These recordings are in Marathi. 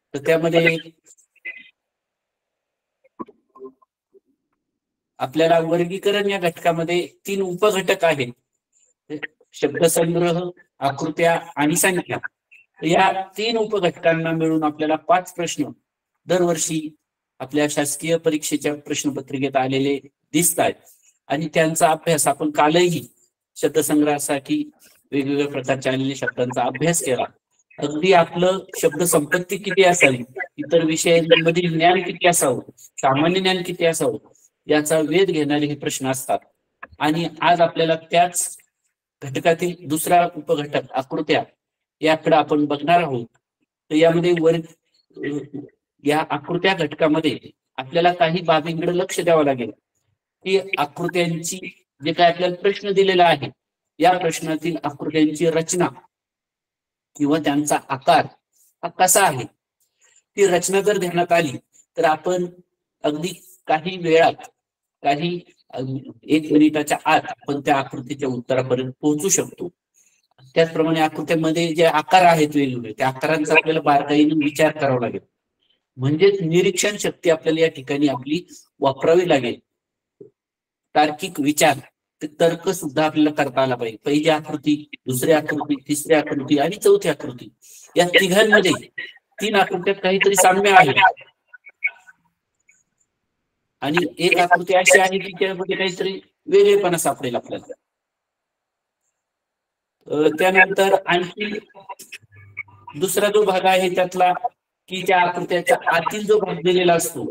तर त्यामध्ये आपल्याला वर्गीकरण या घटकामध्ये 3 उपघटक आहेत, शब्दसंग्रह, आकृत्या आणि संख्या. या 3 उपघटकांना मिळून आपल्याला 5 प्रश्न दरवर्षी आपल्या शासकीय परीक्षेच्या प्रश्नपत्रिकेत आलेले दिसत आहेत आणि त्यांचा अभ्यास आपण कालही शब्दसंग्रहासाठी वेगवेगळ्या प्रकारच्या आलेल्या शब्दांचा अभ्यास केला. अगदी आपलं शब्द संपत्ती किती असावी, इतर विषयांमधील ज्ञान किती असावं, सामान्य ज्ञान किती असावं याचा वेध घेणारे हे प्रश्न असतात. आणि आज आपल्याला त्याच घटकातील दुसरा उपघटक आकृत्या याकडे आपण बघणार आहोत. तर यामध्ये या आकृत्या घटकामध्ये आपल्याला काही बाबींकडे लक्ष द्यावं लागेल की आकृत्यांची जे काय आपल्याला प्रश्न दिलेला आहे या प्रश्नातील आकृत्यांची रचना किंवा त्यांचा आकार हा कसा आहे, ती रचना जर ध्यानात आली तर आपण अगदी काही वेळात, काही 1 मिनिटाच्या आत आपण त्या आकृतीच्या उत्तरापर्यंत पोहोचू शकतो. त्याचप्रमाणे आकृत्यामध्ये जे आकार आहेत वेगवेगळे, त्या आकारांचा आपल्याला बारकाईने विचार करावा लागेल. म्हणजेच निरीक्षण शक्ती आपल्याला या ठिकाणी आपली वापरावी लागेल. तार्किक विचार, तर्क सुद्धा आपल्याला करता आला पाहिजे. पहिली आकृती, दुसरी आकृती, तिसरी आकृती आणि चौथी आकृती, या तिघांमध्ये 3 आकृत्यात काहीतरी साम्य आहे आणि एक आकृती अशी आहे की त्यामध्ये काहीतरी वेगळेपणा सापडेल आपल्याला. त्यानंतर आणखी दुसरा जो भाग आहे त्यातला की त्या आकृत्याच्या आतील जो भाग दिलेला असतो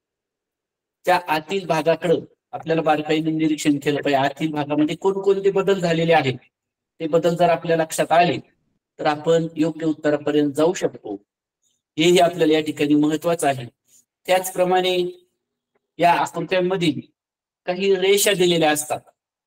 त्या आतील भागाकडे आपल्याला बारकाईने निरीक्षण केलं पाहिजे. आतील भागामध्ये कोणकोणते बदल झालेले आहेत ते बदल जर आपल्या लक्षात आले तर आपण योग्य उत्तरापर्यंत जाऊ शकतो. हेही आपल्याला या ठिकाणी महत्वाचं आहे. त्याचप्रमाणे या आकृत्यांमध्ये काही रेषा दिलेल्या असतात,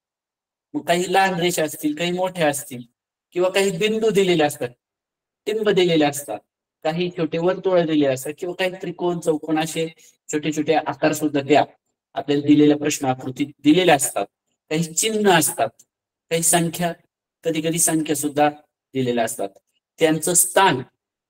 मग काही लहान रेषा असतील, काही मोठ्या असतील किंवा काही बिंदू दिलेले असतात, टिंब दिलेले असतात, काही छोटे वर्तुळ दिलेले असतात किंवा काही त्रिकोण, चौकोन असे छोटे छोटे आकार सुद्धा त्या आपल्याला दिलेल्या प्रश्न आकृतीत दिलेल्या असतात. काही चिन्ह असतात, काही संख्या, कधी कधी संख्या सुद्धा दिलेल्या असतात. त्यांचं स्थान,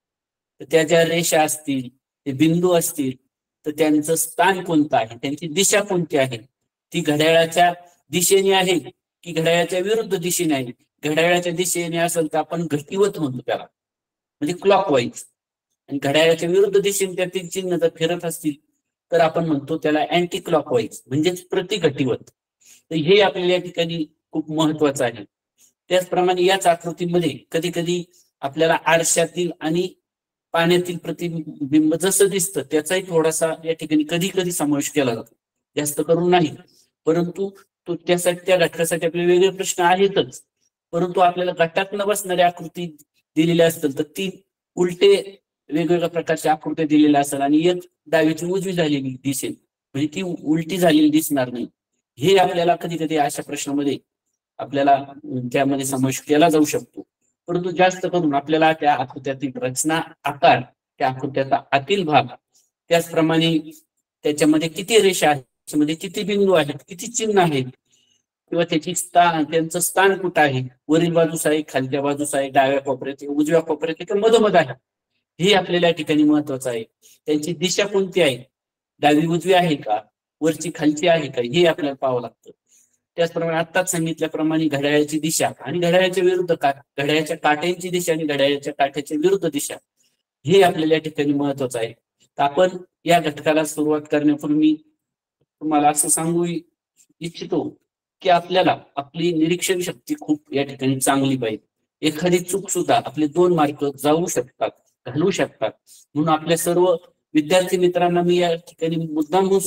त्या ज्या रेषा असतील, ते बिंदू असतील तर त्यांचं स्थान कोणतं आहे, त्यांची दिशा कोणती आहे, ती घड्याळाच्या दिशेने आहे की घड्याळाच्या विरुद्ध दिशेने आहे. घड्याळाच्या दिशेने असेल तर आपण घटिवत म्हणतो त्याला, म्हणजे क्लॉकवाईज. आणि घड्याळाच्या विरुद्ध दिशेने त्यातील चिन्ह जर फिरत असतील तर आपण म्हणतो त्याला अँटी क्लॉकवाईज, म्हणजेच प्रतिघटिवत. तर हे आपल्याला या ठिकाणी खूप महत्वाचं आहे. त्याचप्रमाणे याच आकृतीमध्ये कधी कधी आपल्याला आरशातील आणि पाण्यातील प्रतिबिंब जसं दिसतं त्याचाही थोडासा या ठिकाणी कधी कधी समावेश केला जातो, जास्त करून नाही. परंतु तो त्यासाठी त्या घटकासाठी आपले वेगळे प्रश्न आहेतच, परंतु आपल्याला घटक न बसणाऱ्या आकृती दिलेल्या असतील तर ती उलटे वेगवेगळ्या प्रकारच्या आकृत्या दिलेल्या असतात आणि एक डावीची उजवी झालेली दिसेल, म्हणजे ती उलटी झालेली दिसणार नाही. हे आपल्याला कधी कधी अशा प्रश्नामध्ये आपल्याला त्यामध्ये समावेश केला जाऊ शकतो. परंतु जास्त करून आपल्याला त्या आकृत्यातील रचना, आकार, त्या आकृत्याचा आतील भाग, त्याचप्रमाणे त्याच्यामध्ये किती रेषा आहेत, त्याच्यामध्ये किती बिंदू आहेत, किती चिन्ह आहेत किंवा त्यांचं स्थान कुठं आहे, वरील बाजूस आहे, खालच्या बाजूस आहे, डाव्या कोपऱ्यात, उजव्या कोपऱ्यात किंवा मधोमध आहे, हे आपल्याला या ठिकाणी महत्वाचं आहे. त्यांची दिशा कोणती आहे, डावी उजवी आहे का, वरची खालची आहे का, हे आपल्याला पाहावं लागतं. त्याचप्रमाणे आत्ताच सांगितल्याप्रमाणे घड्याळाची दिशा आणि घड्याळाच्या विरुद्ध घड्याळाच्या काट्यांची दिशा आणि घड्याळाच्या काट्याच्या विरुद्ध दिशा, हे आपल्याला या ठिकाणी महत्वाचं आहे. तर आपण या घटकाला सुरुवात करण्यापूर्वी तुम्हाला असं सांगू इच्छितो की आपल्याला आपली निरीक्षण शक्ती खूप या ठिकाणी चांगली पाहिजे. एखादी चूक सुद्धा आपले 2 मार्क जाऊ शकतात, घालू शकतात. म्हणून आपल्या सर्व विद्यार्थी मित्रांना मी या ठिकाणी मुद्दाम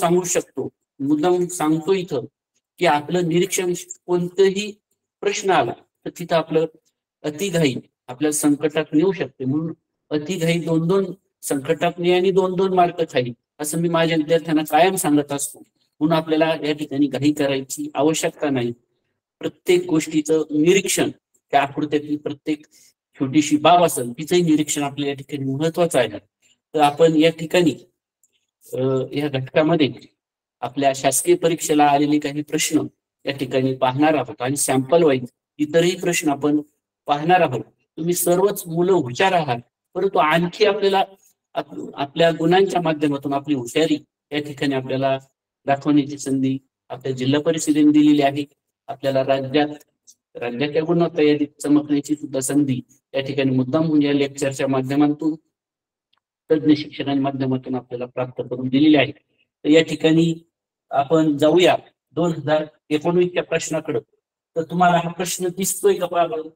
सांगतो इथं की आपलं निरीक्षण, कोणतंही प्रश्न आला तर तिथं आपलं अतिघाई आपल्याला संकटात नेऊ शकते. म्हणून अतिघाई 2-2 संकटात नाही आणि 2-2 मार्क खाई, असं मी माझ्या विद्यार्थ्यांना कायम सांगत असतो. म्हणून आपल्याला या ठिकाणी घाई करायची आवश्यकता नाही. प्रत्येक गोष्टीचं निरीक्षण, त्या आकृत्यातील प्रत्येक छोटीशी बाब असेल तिचंही निरीक्षण आपल्याला या ठिकाणी महत्वाचं आहे. तर आपण या ठिकाणी या घटकामध्ये आपल्या शासकीय परीक्षेला आलेले काही प्रश्न या ठिकाणी पाहणार आहोत आणि सॅम्पल वाईज इतरही प्रश्न आपण पाहणार आहोत. तुम्ही सर्वच मुलं हुशार आहात, परंतु आणखी आपल्याला आपल्या गुणांच्या माध्यमातून आपली हुशारी या ठिकाणी आपल्याला दाखवण्याची संधी आपल्या जिल्हा परिषदेने दिलेली आहे. आपल्याला राज्याच्या गुणवत्ता यादीत चमकण्याची सुद्धा संधी या ठिकाणी मुद्दाम म्हणजे या लेक्चरच्या माध्यमातून तज्ञ शिक्षकांच्या माध्यमातून आपल्याला प्राप्त करून दिलेली आहे. तर या ठिकाणी आपण जाऊया 2019च्या प्रश्नाकडे. तर तुम्हाला हा प्रश्न दिसतोय का पहा बरं?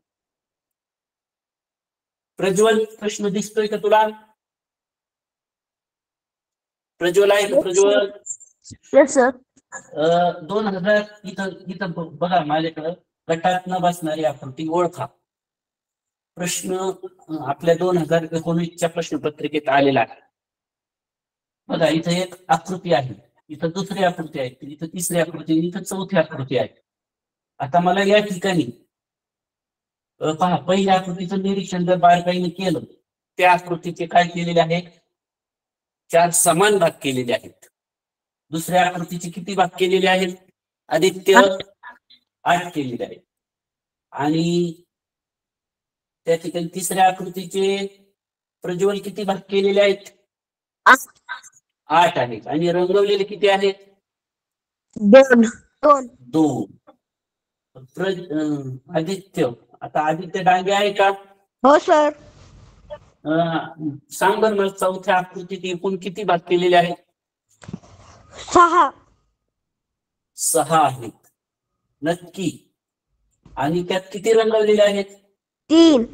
प्रज्वल, प्रश्न दिसतोय का तुला? प्रज्वल आहे का? Prajwal yes sir. 2000 इथं बघा माझ्याकडं गटात न बसणारी आकृती ओळखा. प्रश्न आपल्या 2019च्या प्रश्नपत्रिकेत आलेला आहे. बघा इथं एक आकृती आहे, इथं दुसरी आकृती आहे, इथं तिसरी आकृती, इथं चौथी आकृती आहे. आता मला या ठिकाणी पहा, पहिल्या आकृतीचं निरीक्षण जर बारकाईने केलं, त्या आकृतीचे काय केलेले आहे? 4 समान भाग केलेले आहेत. दुसऱ्या आकृतीचे किती भाग केलेले आहेत? आदित्य 8 केलेले आहेत. आणि त्या ठिकाणी तिसऱ्या आकृतीचे प्रज्वल किती भाग केलेले आहेत? 8 आहेत. आणि रंगवलेले किती आहेत? 2. आदित्य, आता आदित्य डांगे आहे का? हो सर. सांग बरं मला, चौथ्या आकृतीत एकूण किती भाग केलेले आहेत? 6 आहेत. नक्की? आणि त्यात किती रंगवलेले आहेत? 3.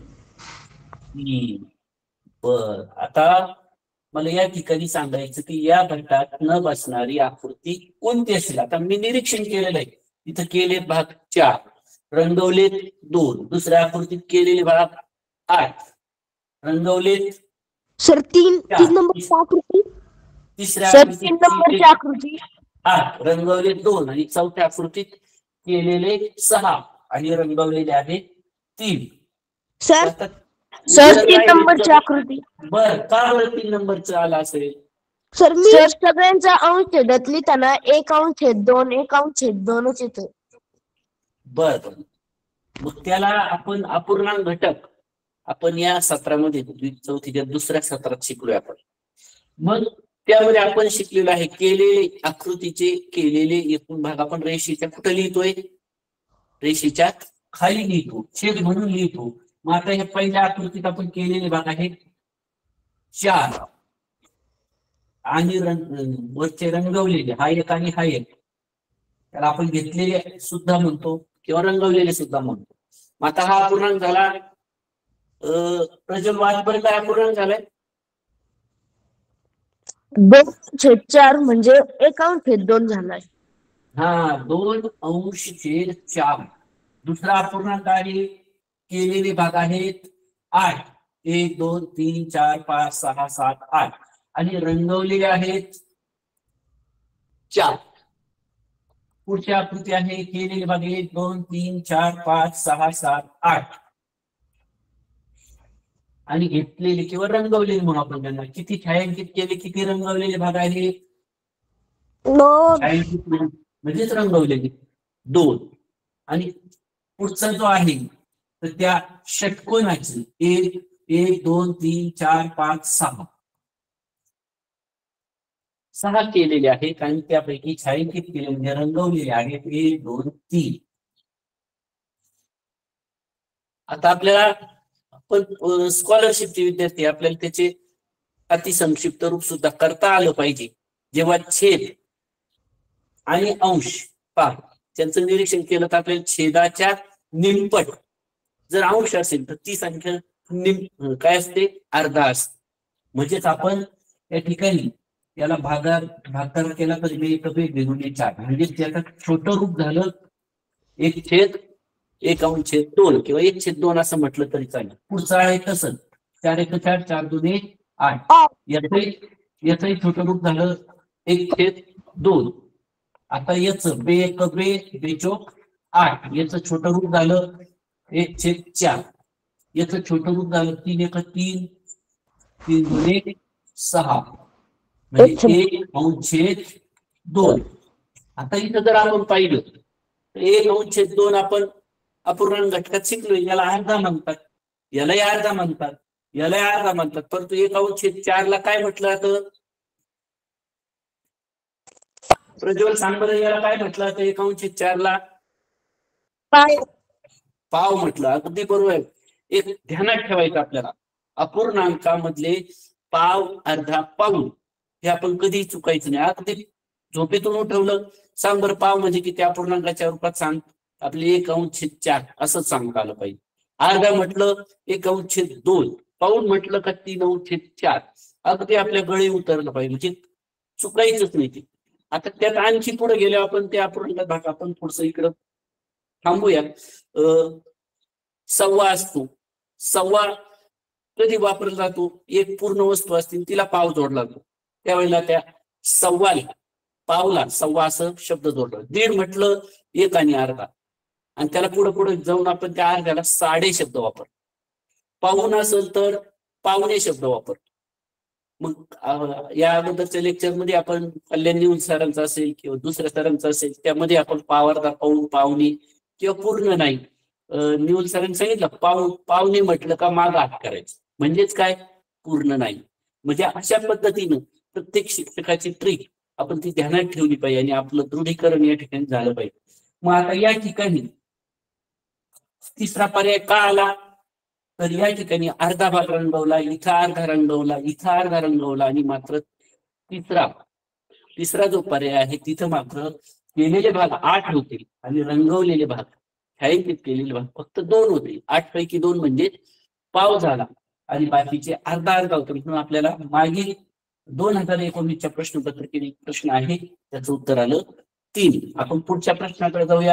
बर, आता मला या ठिकाणी सांगायचं की या गटात न बसणारी आकृती कोणती असेल? आता मी निरीक्षण केलेलं आहे. इथं केले भाग 4, रंगवले 2, दुसऱ्या आकृतीत केलेले भाग 8, रंगवले सर 3 नंबरची आकृती. तिसऱ्या सर 3 नंबरची आकृती 8, रंगवले 2, आणि चौथ्या आकृतीत केलेले 6 आणि रंगवलेले आहे 3. सर 3 नंबरची आकृती. बर, का बरं 3 नंबरचं आला असेल? सर मी सगळ्यांचा अंश छेदात लिहिताना 1/2 1/2च येतो. बर, मग त्याला आपण अपूर्णांक घटक आपण या सत्रामध्ये चौथीच्या दुसऱ्या सत्रात शिकलोय आपण. मग त्यामध्ये आपण शिकलेलो आहे केलेले आकृतीचे केलेले एकूण भाग आपण रेषेच्या कुठे लिहितोय? रेषेच्या खाली लिहितो, छेद म्हणून लिहितो. मग आता हे पहिल्या आकृतीत आपण केलेले भाग आहेत 4 आणि वरचे रंगवलेले हा एक आणि हा एक, त्याला आपण घेतलेले सुद्धा म्हणतो किंवा रंगवलेले सुद्धा म्हणतो. मग आता हा अपूर्णांक झाला. प्रज्वल वाजपर्यंत काय अपूर्णांक झालाय? 2/4 म्हणजे 1/2 झालाय. हा, 2/4. दुसरा अपूर्णांक आहे केलेले भाग आहेत 8, 1 2 3 4 5 6 7 8 आणि रंगवलेले आहेत 4. पुढची आकृती आहे केलेले भाग 1 2 3 4 5 6 7 8 आणि घेतलेले किंवा रंगवलेले म्हणून आपण त्यांना. किती छायांकित केले, किती रंगवलेले भाग आहेत? छायांकित म्हणजेच रंगवलेले 2. आणि पुढचा जो आहे तर त्या षटकोनाची 1 1 2 3 4 5 6 केलेले आहेत आणि त्यापैकी छायांकित केले म्हणजे रंगवलेले आहेत 1 2 3. आता आपल्याला पण स्कॉलरशिपचे विद्यार्थी आपल्याला त्याचे अतिसंक्षिप्त रूप सुद्धा करता आलं पाहिजे. जेव्हा छेद आणि अंश पहा त्यांचं निरीक्षण केलं तर आपल्याला छेदाच्या निमपट जर अंश असेल तर ती संख्या काय असते? अर्धा असते. म्हणजेच आपण या ठिकाणी याला भागाकार केला तर 1/2 म्हणजे त्याचं छोटं रूप झालं 1/1/2 किंवा 1/2 असं म्हटलं तरी चालेल. पुढचं आहे तसं 4 1 4 4 2 8 याचंही छोटं रूप झालं 1/2. आता याचं 2 1 2 8 याचं छोटं रूप झालं 1/4. याचं छोटं रूप झालं 3 1 3 3 2 6 म्हणजे 1/2. आता इथं जर आपण पाहिलं तर 1/2 आपण अपूर्णांक घटकात शिकलो. याला अर्धा म्हणतात, यालाही अर्धा म्हणतात. याला अर्धा म्हणतात, परंतु 1/4 काय म्हटलं जातं? प्रज्वल सांग बरं, याला काय म्हटलं जातं 1/4? पाव म्हटलं. अगदी बरोबर आहे. एक ध्यानात ठेवायचं आपल्याला, अपूर्णांकामधले पाव, अर्धा, पाऊण हे आपण कधी चुकायचं नाही. अगदी झोपेतून उठवलं, सांग बरं पाव म्हणजे किती अपूर्णांकाच्या रूपात सांग. आपले 1/4 असं सांगता आलं पाहिजे. अर्धा म्हटलं 1/2, पाऊण म्हटलं का 3/4. अगदी आपल्या गळे उतरलं पाहिजे, म्हणजे चुकायचंच नाही ते. आता त्यात आणखी पुढे गेल्यावर आपण त्या अपूर्णांक भाग आपण थोडस इकडं थांबूया. सव्वा असतो. सव्वा कधी वापरला जातो? एक पूर्ण वस्तू असते तिला पाव जोडला जातो, त्यावेळेला त्या सव्वाला, पावला सव्वा असं शब्द जोडला. दीड म्हटलं 1 आणि अर्धा, आणि त्याला पुढे पुढे जाऊन आपण त्या अर्ध्याला साडे शब्द वापर. पाऊण असेल तर पावणे शब्द वापर. मग या अगोदरच्या लेक्चरमध्ये आपण कल्याण न्यूज सरांचा असेल किंवा दुसऱ्या सरांचा असेल, त्यामध्ये आपण पाव, अर्धा, पाऊण, पावणे किंवा पूर्ण नाही. न्यूज सरांनी सांगितलं पावणे म्हटलं का माग हात करायचं, म्हणजेच काय? पूर्ण नाही. म्हणजे अशा पद्धतीनं प्रत्येक शिक्षकाची ट्रिक आपण ती ध्यानात ठेवली पाहिजे आणि आपलं दृढीकरण या ठिकाणी झालं पाहिजे. मग आता या ठिकाणी तिसरा पर्याय का आला? तर या ठिकाणी अर्धा भाग रंगवला, इथं अर्धा रंगवला, इथं अर्धा रंगवला, आणि मात्र तिसरा जो पर्याय आहे तिथं मात्र केलेले भाग 8 होते आणि रंगवलेले भाग, छायांकित केलेले भाग फक्त 2 होते. 8 पैकी 2 म्हणजे पाव झाला आणि बाकीचे अर्धा अर्धा होते. म्हणून आपल्याला मागील 2019च्या प्रश्नपत्रिकेने प्रश्न आहे, त्याचं उत्तर आलं 3. आपण पुढच्या प्रश्नाकडे जाऊया.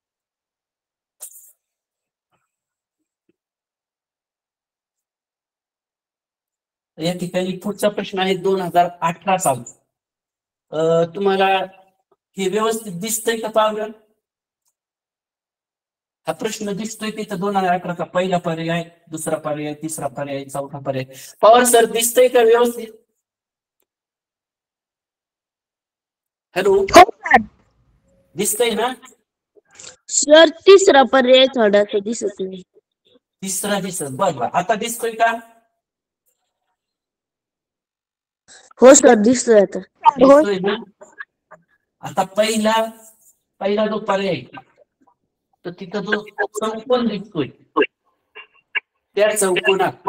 या ठिकाणी पुढचा प्रश्न आहे 2018 साल. तुम्हाला हे व्यवस्थित दिसतंय का पाहूया? हा प्रश्न दिसतोय तिथं 2018चा पहिला पर्याय, दुसरा पर्याय, तिसरा पर्याय, चौथा पर्याय. पवार सर दिसतंय का व्यवस्थित? हॅलो, दिसतंय ना सर? तिसरा पर्याय थोडासा दिसत नाही. तिसरा दिसत, बरं. आता दिसतोय का? हो सर, दिसतोय आता. दिसतोय ना? आता पहिला जो पर्याय, तर तिथं जो चौकोन दिसतोय, त्या चौकोनात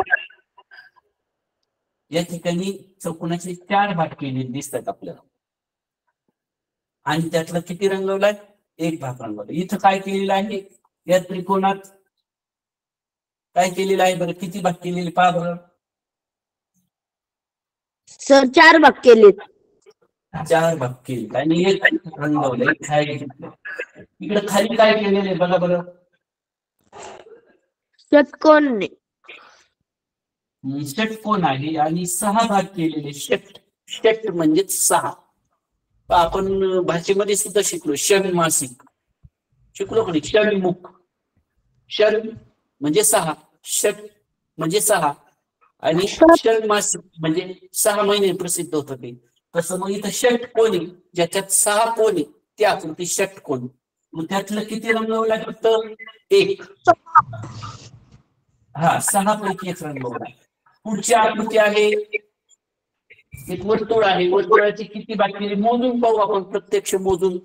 या ठिकाणी चौकोनाचे 4 भाग केलेले दिसतात आपल्याला, आणि त्यातला किती रंगवलाय? 1 भाग रंगवला. इथं काय केलेलं आहे? या त्रिकोणात काय केलेलं आहे बरं? किती भाग केलेले पहा बरं. सर 4 भाग केलेत. 4 भाग केले आणि 1 रंगवलंय. इकडे खाली काय केलेलं आहे बघा बरं. षटकोन षटकोन आहे आणि 6 भाग केलेले. षट म्हणजे 6. आपण भाषेमध्ये सुद्धा शिकलो, षण्मासिक शिकलो कोणी? षण्मुख. षण म्हणजे 6, षट म्हणजे 6, आणि षण्मासिक म्हणजे 6 महिने प्रसिद्ध होतं ते. तसं मग इथं षटकोनी, ज्याच्यात 6 कोणी, ती आकृती षटकोन. मग त्यातलं किती रंगवला? फक्त 1. हा, 6 पैकी 1 रंगवला. पुढची आकृती आहे, एक वर्तुळ आहे. वर्तुळाची किती भाग केले मोजून पाहू आपण, प्रत्यक्ष मोजून.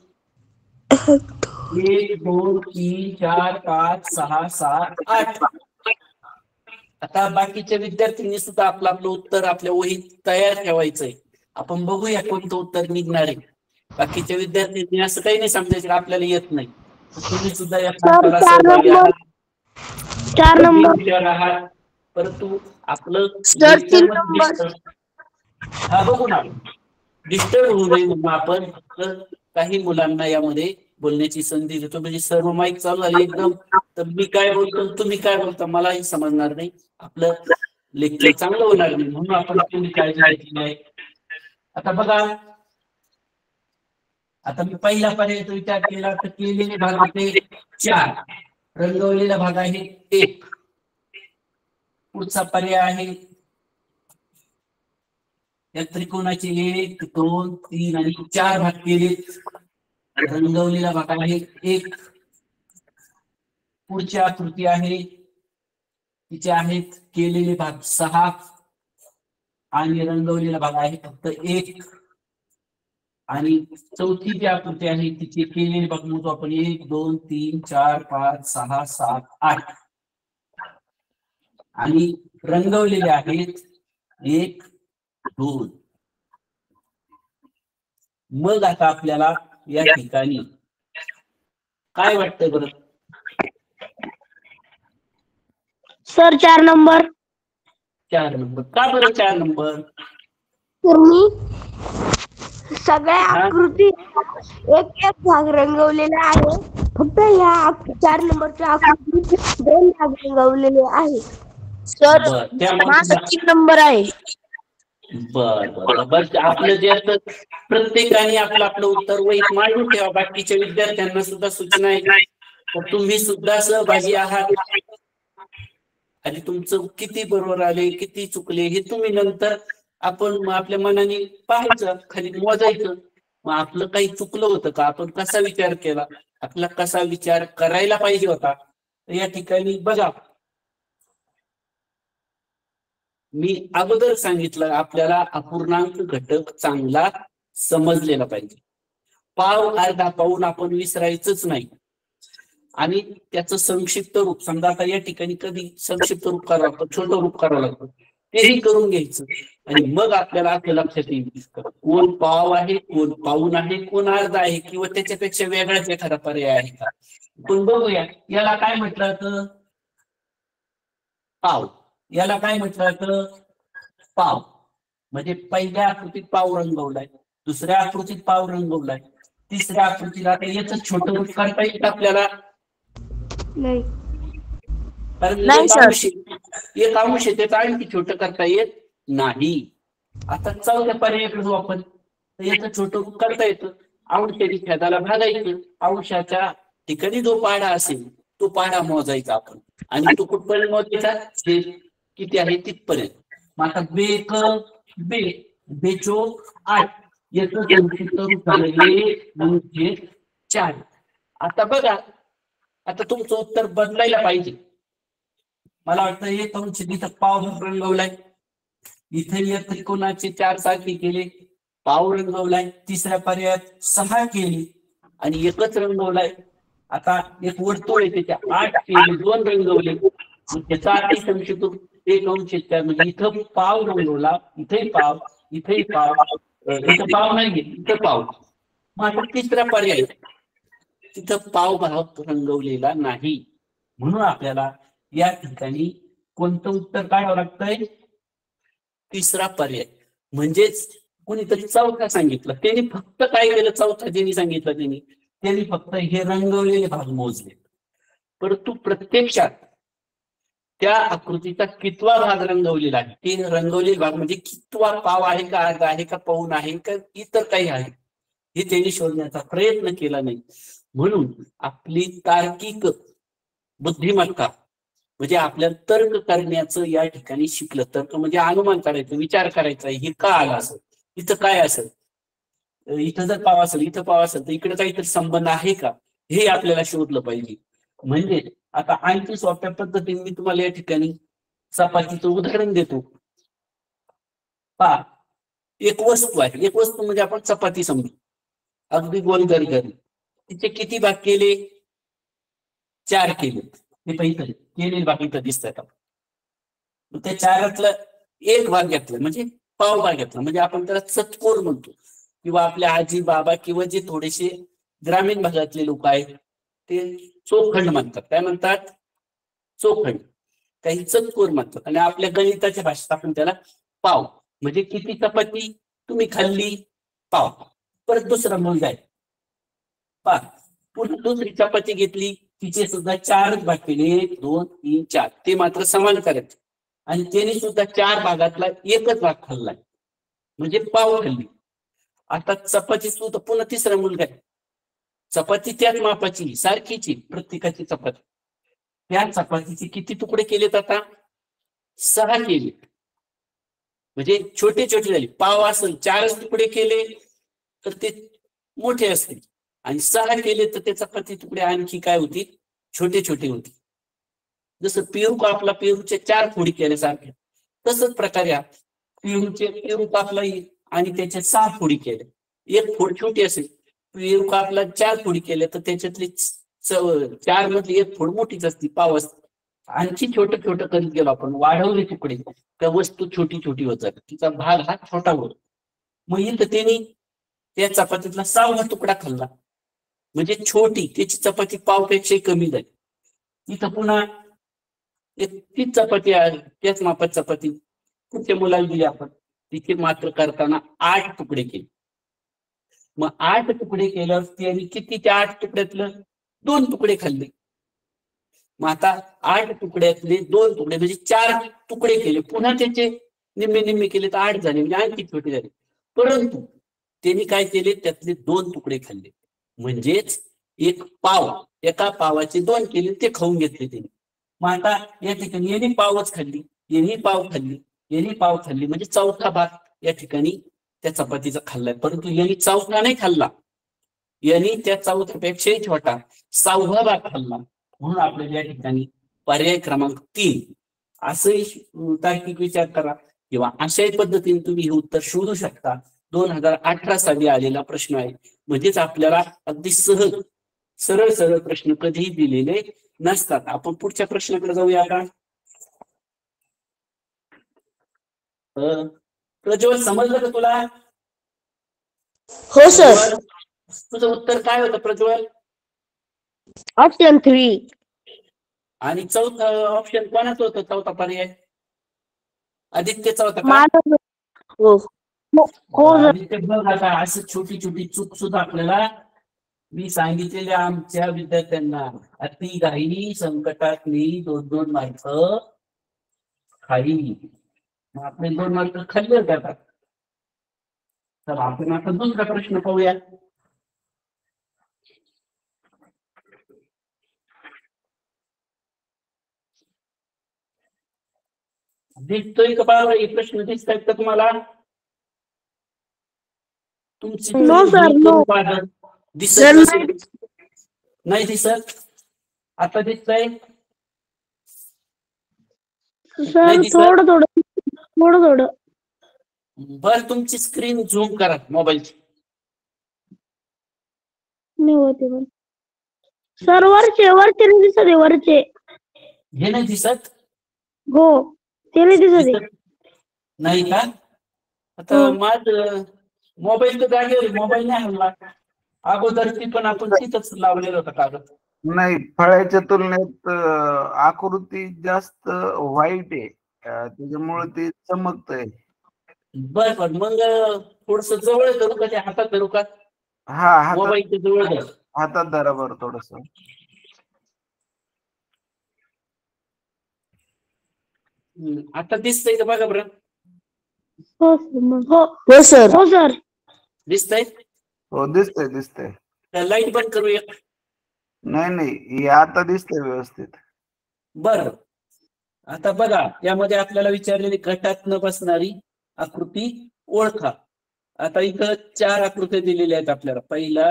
1 2 3 4 5 6 7 8. आता बाकीच्या विद्यार्थ्यांनी सुद्धा आपलं उत्तर आपल्या वहीत तयार ठेवायचंय. आपण बघूया कोणतं उत्तर निघणार आहे. बाकीच्या विद्यार्थ्यांनी असं काही नाही समजायचं आपल्याला येत नाही. तुम्ही सुद्धा या सहभागी आहात, 4 नंबर आहात, परंतु आपलं हा बघू ना, डिस्टर्ब होऊ नये म्हणून आपण काही मुलांना यामध्ये बोलण्याची संधी देतो. म्हणजे सर्व माईक चालू झाली एकदम, तर मी काय बोलतो तुम्ही काय बोलता मलाही समजणार नाही, आपलं लेक्चर चांगलं होणार नाही. म्हणून आपण आपली काळजी घेतली आहे. आता बघा, आता मी पहिला पर्यायचा विचार केला तर केलेले भाग होते 4, रंगवलेला भाग आहे 1. पुढचा पर्याय आहे या त्रिकोणाचे 1 2 3 आणि 4 भाग केले, रंगवलेला भाग आहे 1. पुढची आकृती आहे तिचे आहेत केलेले भाग 6 आणि रंगवलेला भाग आहे फक्त 1 आणि चौथी जी आकृती आहे तिचे केलेले भाग मोजू आपण 1 2 3 4 5 6 7 8 आणि रंगवलेले आहेत 1 2. मग आता आपल्याला या ठिकाणी काय वाटतंय बरं? Sir 4 number. 4 नंबर का बरं 4 नंबर? तर मी सगळ्या आकृती एक एक भाग रंगवलेला आहे. फक्त ह्या 4 नंबरच्या आकृतीत 2 भाग रंगवलेले आहेत. सर माझा 3 नंबर आहे. बर आपलं जे असतं प्रत्येकाने आपलं आपलं उत्तर वहीत मांडून ठेवा. बाकीच्या विद्यार्थ्यांना सुद्धा सूचना आहे तर तुम्ही सुद्धा सहभागी आहात आणि तुमचं किती बरोबर आले किती चुकले हे तुम्ही नंतर आपण आपल्या मनाने पाहायचं, खाली मोजायचं. मग आपलं काही चुकलं होतं का, आपण कसा विचार केला, आपला कसा विचार करायला पाहिजे होता. या ठिकाणी बघा मी अगोदर सांगितलं आपल्याला अपूर्णांक घटक चांगला समजलेला पाहिजे. पाव अर्धा पाऊन आपण विसरायचंच नाही आणि त्याचं संक्षिप्त रूप समजा आता या ठिकाणी कधी संक्षिप्त रूप करावं लागतं, छोटं रूप करावं लागतं, तेही करून घ्यायचं आणि मग आपल्याला असं लक्षात येईल कोण पाव आहे, कोण पाऊन आहे, कोण अर्धा आहे किंवा त्याच्यापेक्षा वेगळाच एखादा पर्याय आहे का. पण बघूया याला काय म्हटलं जातं, पाव. याला काय म्हटलं जातं, पाव. म्हणजे पहिल्या आकृतीत पाव रंगवलाय, दुसऱ्या आकृतीत पाव रंगवलाय, तिसऱ्या आकृतीला याचं छोटं रूप करता येईल आपल्याला नाही. कारण एक अंश त्याचं आणखी छोटं करता येत नाही. आता चौथ्या पर्यायाकडे जाऊ आपण. तर याचं छोटं रूप करता येतं. अंशाच्या छेदाला भागायचं, अंशाच्या ठिकाणी जो पाढा असेल तो पाढा मोजायचा आपण आणि तो कुठपर्यंत मोजायचा, किती आहे तिथपर्यंत. मग आता बेक बे बेचो 8 याचं संक्षिप्त रूप झालं 1 म्हणजे 4. आता बघा आता तुमचं उत्तर बदलायला पाहिजे. मला वाटतं एक अंश तिथं पाव रंगवलाय, इथे या त्रिकोणाचे 4 सारखे केले, पाव रंगवलाय, तिसऱ्या पर्यायात 6 केली आणि एकच रंगवलाय. आता एक वर्तुळ आहे त्याच्या 8 केले, 2 रंगवले, त्याचा अति संक्षिप्त एक अंश 4 म्हणजे इथं पाव रंगवला, इथेही पाव, इथेही पाव, इथं पाव नाही इथं पाव. मग आता तिसरा पर्याय तिथं पाव भाग रंगवलेला नाही म्हणून आपल्याला या ठिकाणी कोणतं उत्तर काढावं लागतंय, तिसरा पर्याय. म्हणजेच कोणीतरी चौथा सांगितलं, त्यांनी फक्त काय केलं, चौथा ज्यांनी सांगितलं त्यांनी फक्त हे रंगवलेले भाग मोजले. परंतु प्रत्यक्षात त्या आकृतीचा कितवा भाग रंगवलेला आहे, ते रंगवलेले भाग म्हणजे कितवा पाव आहे का, अर्धा आहे का, पाऊण आहे का, इतर काही आहे हे त्यांनी शोधण्याचा प्रयत्न केला नाही. म्हणून आपली तार्किक बुद्धिमत्ता म्हणजे आपल्याला तर्क करण्याचं या ठिकाणी शिकलं. तर्क म्हणजे अनुमान करायचं, विचार करायचा, हे का आलं असं, इथं काय असेल, इथं जर पाव असेल, इथं पाव असेल तर इकडे काहीतरी संबंध आहे का, हे आपल्याला शोधलं पाहिजे. म्हणजे आता आणखी सोप्या पद्धतीने मी तुम्हाला या ठिकाणी चपातीचं उदाहरण देतो. पहा एक वस्तू आहे, एक वस्तू म्हणजे आपण चपाती समजू, अगदी गोल गरगरी. तिचे किती भाग केले, 4 केले. हे पाहिजे केलेले भाग इथं दिसतात. त्या 4तलं एक भाग घेतला म्हणजे पाव भाग घेतला, म्हणजे आपण त्याला चतकोर म्हणतो किंवा आपल्या आजी बाबा किंवा जे थोडेसे ग्रामीण भागातले लोक आहेत ते चोखंड म्हणतात. काय म्हणतात, चोखंड. काही चतकोर म्हणतात आणि आपल्या गणिताच्या भाषेत आपण त्याला पाव. म्हणजे किती चपाती तुम्ही खाल्ली, पाव. परत दुसरा मुलगा आहे, पहा पुन्हा दुसरी चपाती घेतली, तिचे सुद्धा 4च भाग केले, 1 2 3 4, ते मात्र समान करायचे आणि त्याने सुद्धा 4 भागातला एकच भाग खाल्लाय म्हणजे पाव खाल्ली. आता चपाती सुद्धा पुन्हा तिसरा मुलगा आहे, चपाती त्याच मापाची सारखीची प्रत्येकाची चपाती, त्या चपातीचे किती तुकडे केलेत, आता 6 केले. म्हणजे छोटे छोटे झाले. पाव असेल 4च तुकडे केले तर ते मोठे असतील आणि 6 केले तर ते चपाती तुकडे आणखी काय होती, छोटे छोटे होते. जसं पेरू कापला, पेरूचे 4 फोडी केल्यासारखे, तसंच प्रकारे पेरू कापला आणि त्याच्या 6 फोडी केल्या. एक फोड छोटी असेल, पेरू कापला 4 फोडी केल्या तर त्याच्यातली 4 मधली एक फोड मोठीच असते, पाव असते. आणखी छोटं छोटं करीत गेलो आपण, वाढवले तुकडे, त्या वस्तू छोटी छोटी होत जाते, तिचा भाग हा छोटा होतो. मग इथं त्यांनी त्या चपातीतला 6वा तुकडा खाल्ला, म्हणजे छोटी त्याची चपाती पावपेक्षाही कमी झाली. इथं पुन्हा एक तीच चपाती आहे, त्याच मापात चपाती कुठच्या मुलाला दिली आपण, तिथे मात्र करताना 8 तुकडे केले. मग 8 तुकडे केल्यावर त्यांनी किती, त्या 8 तुकड्यातलं 2 तुकडे खाल्ले. मग आता 8 तुकड्यातले 2 तुकडे म्हणजे 4 तुकडे केले, पुन्हा त्याचे निम्मे निम्मे केले तर 8 झाले, म्हणजे आणखी छोटे झाले. परंतु त्यांनी काय केले, त्यातले 2 तुकडे खाल्ले, म्हणजेच एक पाव, एका पावाचे 2 केले, ते खाऊन घेतले त्यांनी. मग आता या ठिकाणी यांनी पावच खाल्ली, यांनी पाव खाल्ली, यांनी पाव खाल्ली, म्हणजे 4था भाग या ठिकाणी त्या चपातीचा खाल्लाय. परंतु यांनी 4था नाही खाल्ला, यांनी त्या 4थ्यापेक्षाही छोटा 6वा भाग खाल्ला. म्हणून आपल्याला या ठिकाणी पर्याय क्रमांक 3 असंही तार्किक विचार करा किंवा अशाही पद्धतीने तुम्ही हे उत्तर शोधू शकता. 2018 साली आलेला प्रश्न आहे, म्हणजेच आपल्याला अगदी सहज सरळ सरळ प्रश्न कधीही दिलेले नसतात. आपण पुढच्या प्रश्नाकडे जाऊया का? प्रज्वल, समजलं का तुला? हो सर. तुझं उत्तर काय होतं प्रज्वल? ऑप्शन 3. आणि चौथं ऑप्शन कोणाचं होतं? चौथा पर्याय आदित्यचा होता का? हो हो. आदित्य, बघ आता असं छोटी छोटी चूक सुद्धा आपल्याला मी सांगितलेल्या आमच्या विद्यार्थ्यांना, अति घाई संकटात मी 2-2 मार्क खाई. मग आपले 2 मार्क खाल्ले जातात. तर आपण आता दुसरा प्रश्न पाहूया. दिसतोय का बाबा? हे प्रश्न दिसत आहेत का तुम्हाला? तुमची दिसत नसेल, नाही दिसत, आता दिसतंय? थोडं थोडं. बर, तुमची स्क्रीन झूम करा मोबाईलची. नाही होते सर, वरचे नाही दिसत, वरचे हे नाही दिसत. हो, ते नाही दिसत. नाही का? आता माझ मोबाईल तर जागेवर, मोबाईल नाही हल्ला. अगोदरची पण आपण तिथंच लावलेलं होतं कागद. नाही, फळ्याच्या तुलनेत आकृती जास्त व्हाईट आहे, त्याच्यामुळे ते चमकतंय. बर बर, मग थोडस जवळ धरू का, ते हातात धरू का? हा, मोबाईलच्या जवळ धर, हातात धरा बरं थोडस. आता दिसतंय का बघा बरं? हो सर. दिसतंय? हो, दिसतंय. लाईट बंद करूया. नाही, आता दिसतंय व्यवस्थित. बर, आता बघा, यामध्ये आपल्याला विचारलेली घटात न बसणारी आकृती ओळखा. आता इथं 4 आकृत्या दिलेल्या आहेत आपल्याला. पहिली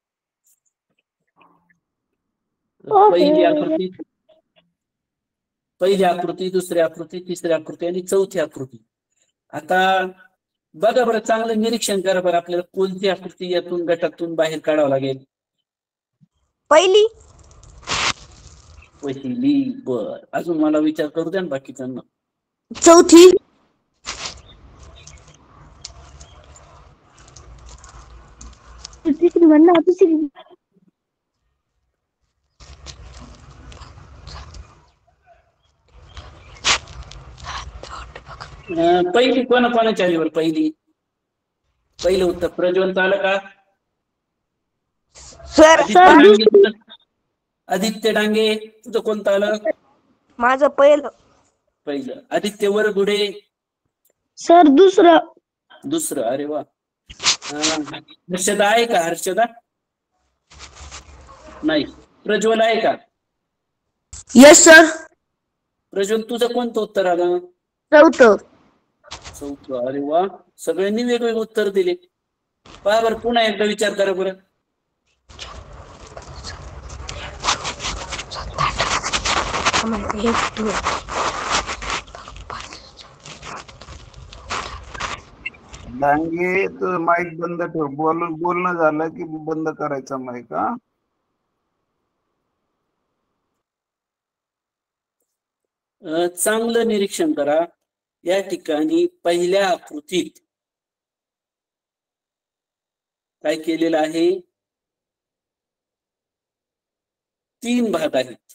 आकृती, दुसरी आकृती, तिसरी आकृती आणि चौथी आकृती. आता बघा बरं, चांगलं निरीक्षण करा बरं, आपल्याला कोणती आकृती यातून गटातून बाहेर काढावं लागेल? पहिली. बर, अजून मला विचार करू द्या ना बाकीच्यांना. चौथी. तिसरी म्हणा. पहिली कोणाची आली बरं? पहिलं उत्तर प्रज्वल आलं का? आदित्य डांगे, तुझं कोणतं आलं? माझं पहिलं. आदित्य वरगुडे सर दुसरं. अरे वा. हर्षदा आहे का? हर्षदा नाही. प्रज्वल आहे का? Yes sir. प्रज्वल, तुझं कोणतं उत्तर आलं? चौथं. अरे वा, सगळ्यांनी वेगवेगळे उत्तर दिले. पहा बरं, पुन्हा एकदा विचार करा बरं. डांगे तर माईक बंद ठेव, बोलणं झालं की बंद करायचा माईक. हा चांगलं निरीक्षण करा. या ठिकाणी पहिल्या आकृतीत काय केलेलं आहे, 3 भाग आहेत.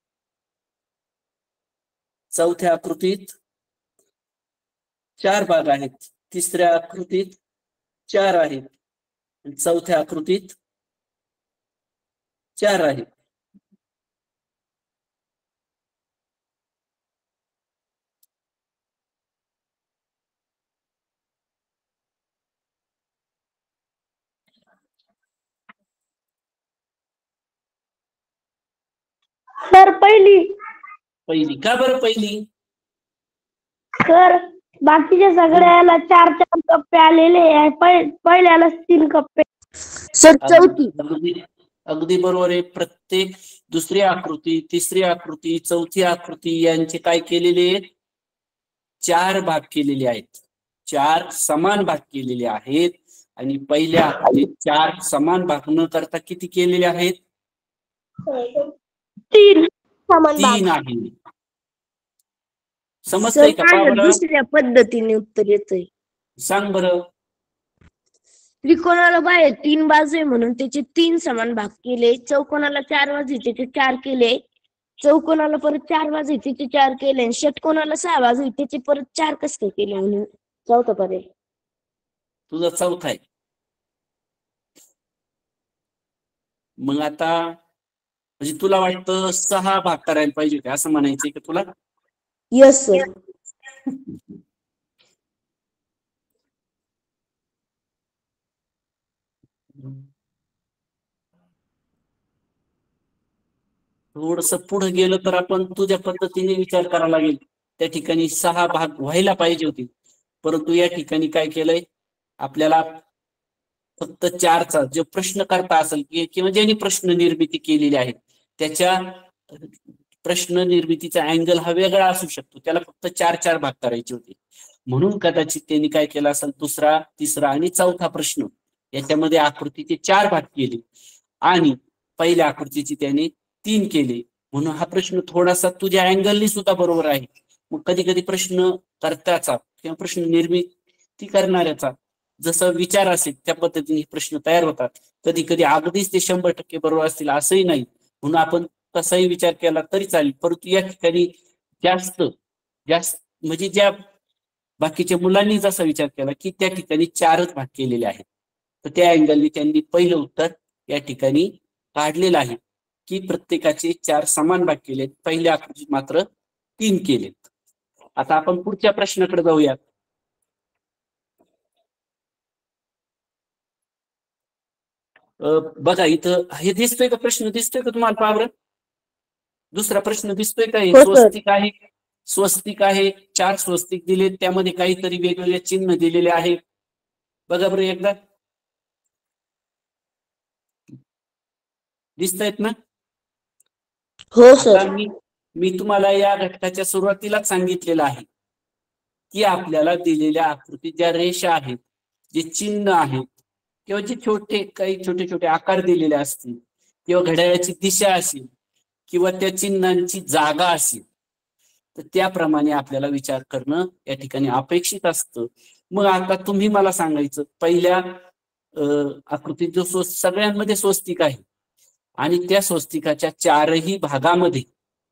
चौथ्या आकृतीत 4 भाग आहेत. तिसऱ्या आकृतीत 4 आहेत. चौथ्या आकृतीत 4 आहेत. सर पहिली. का बरं पहिली? सर बाकीच्या सगळ्याला 4-4 कप्पे आलेले आहे, पहिल्याला 3 कप्पे. सर चौथी. अगदी बरोबर आहे. प्रत्येक दुसरी आकृती, तिसरी आकृती, चौथी आकृती यांचे काय केलेले आहेत, 4 भाग केलेले आहेत. 4 समान भाग केलेले आहेत. आणि पहिल्या आकृतीत 4 समान भाग न करता किती केलेले आहेत? 3 समान भाग. 3 आहे. समजतंय का? दुसऱ्या पद्धतीने उत्तर येतंय. सांग बरं. त्रिकोणाला बाहेर 3 बाजू आहे म्हणून त्याचे 3 समान भाग केले. चौकोनाला 4 बाजू आहे त्याचे 4 केले. चौकोनाला परत 4 बाजू आहे त्याचे 4 केले. षटकोनाला 6 बाजू आहे त्याचे परत 4 कस काय केले म्हणून चौथा पर्याय. तुझा चौथा आहे. मग आता म्हणजे तुला वाटतं 6 भाग करायला पाहिजे का, असं म्हणायचंय का तुला? Yes sir. थोडस पुढे गेलं तर आपण तुझ्या पद्धतीने विचार करावा लागेल. त्या ठिकाणी 6 भाग व्हायला पाहिजे होते, परंतु या ठिकाणी काय केलंय, आपल्याला फक्त 4चा जो प्रश्नकर्ता असेल किंवा ज्यांनी प्रश्न निर्मिती केलेली आहे त्याच्या प्रश्न निर्मितीचा अँगल हा वेगळा असू शकतो. त्याला फक्त 4 भाग करायचे होते. म्हणून कदाचित त्यांनी काय केलं असेल, दुसरा, तिसरा आणि चौथा प्रश्न याच्यामध्ये आकृतीचे 4 भाग केले आणि पहिल्या आकृतीची त्याने 3 केले. म्हणून हा प्रश्न थोडासा तुझ्या अँगलनी सुद्धा बरोबर आहे. मग कधी कधी प्रश्न कर्त्याचा किंवा प्रश्न निर्मिती करणाऱ्याचा जसा विचार असेल त्या पद्धतीने प्रश्न तयार होतात. कधी कधी अगदीच ते 100% बरोबर असतील असंही नाही. म्हणून आपण कसाही विचार केला तरी चालेल, परंतु या ठिकाणी जास्त म्हणजे ज्या बाकीच्या मुलांनी जसा विचार केला की त्या ठिकाणी 4च भाग केलेले आहेत, तर त्या अँगलनी त्यांनी पहिलं उत्तर या ठिकाणी काढलेलं आहे की प्रत्येकाचे 4 समान भाग केलेत, पहिल्या आकृतीत मात्र 3 केलेत. आता आपण पुढच्या प्रश्नाकडे जाऊयात. बघा इथं हे दिसतोय का, प्रश्न दिसतोय का तुम्हाला? पाहा बरं, दुसरा प्रश्न दिसतोय का? हे स्वस्तिक आहे. स्वस्तिक आहे, 4 स्वस्तिक दिलेत, त्यामध्ये काहीतरी वेगवेगळे चिन्ह दिलेले आहे. बघा बरं एकदा, दिसतायत ना? हो सर. मी तुम्हाला या घटकाच्या सुरुवातीलाच सांगितलेलं आहे की आपल्याला दिलेल्या आकृतीत ज्या रेषा आहेत, जे चिन्ह आहेत किंवा जे काही छोटे छोटे आकार दिलेले असतील किंवा घड्याळाची दिशा असेल किंवा त्या चिन्हांची जागा असेल, तर त्याप्रमाणे आपल्याला विचार करणं या ठिकाणी अपेक्षित असतं. मग आता तुम्ही मला सांगायचं, पहिल्या आकृतीत जो सगळ्यांमध्ये स्वस्तिक आहे आणि त्या स्वस्तिकाच्या 4ही भागामध्ये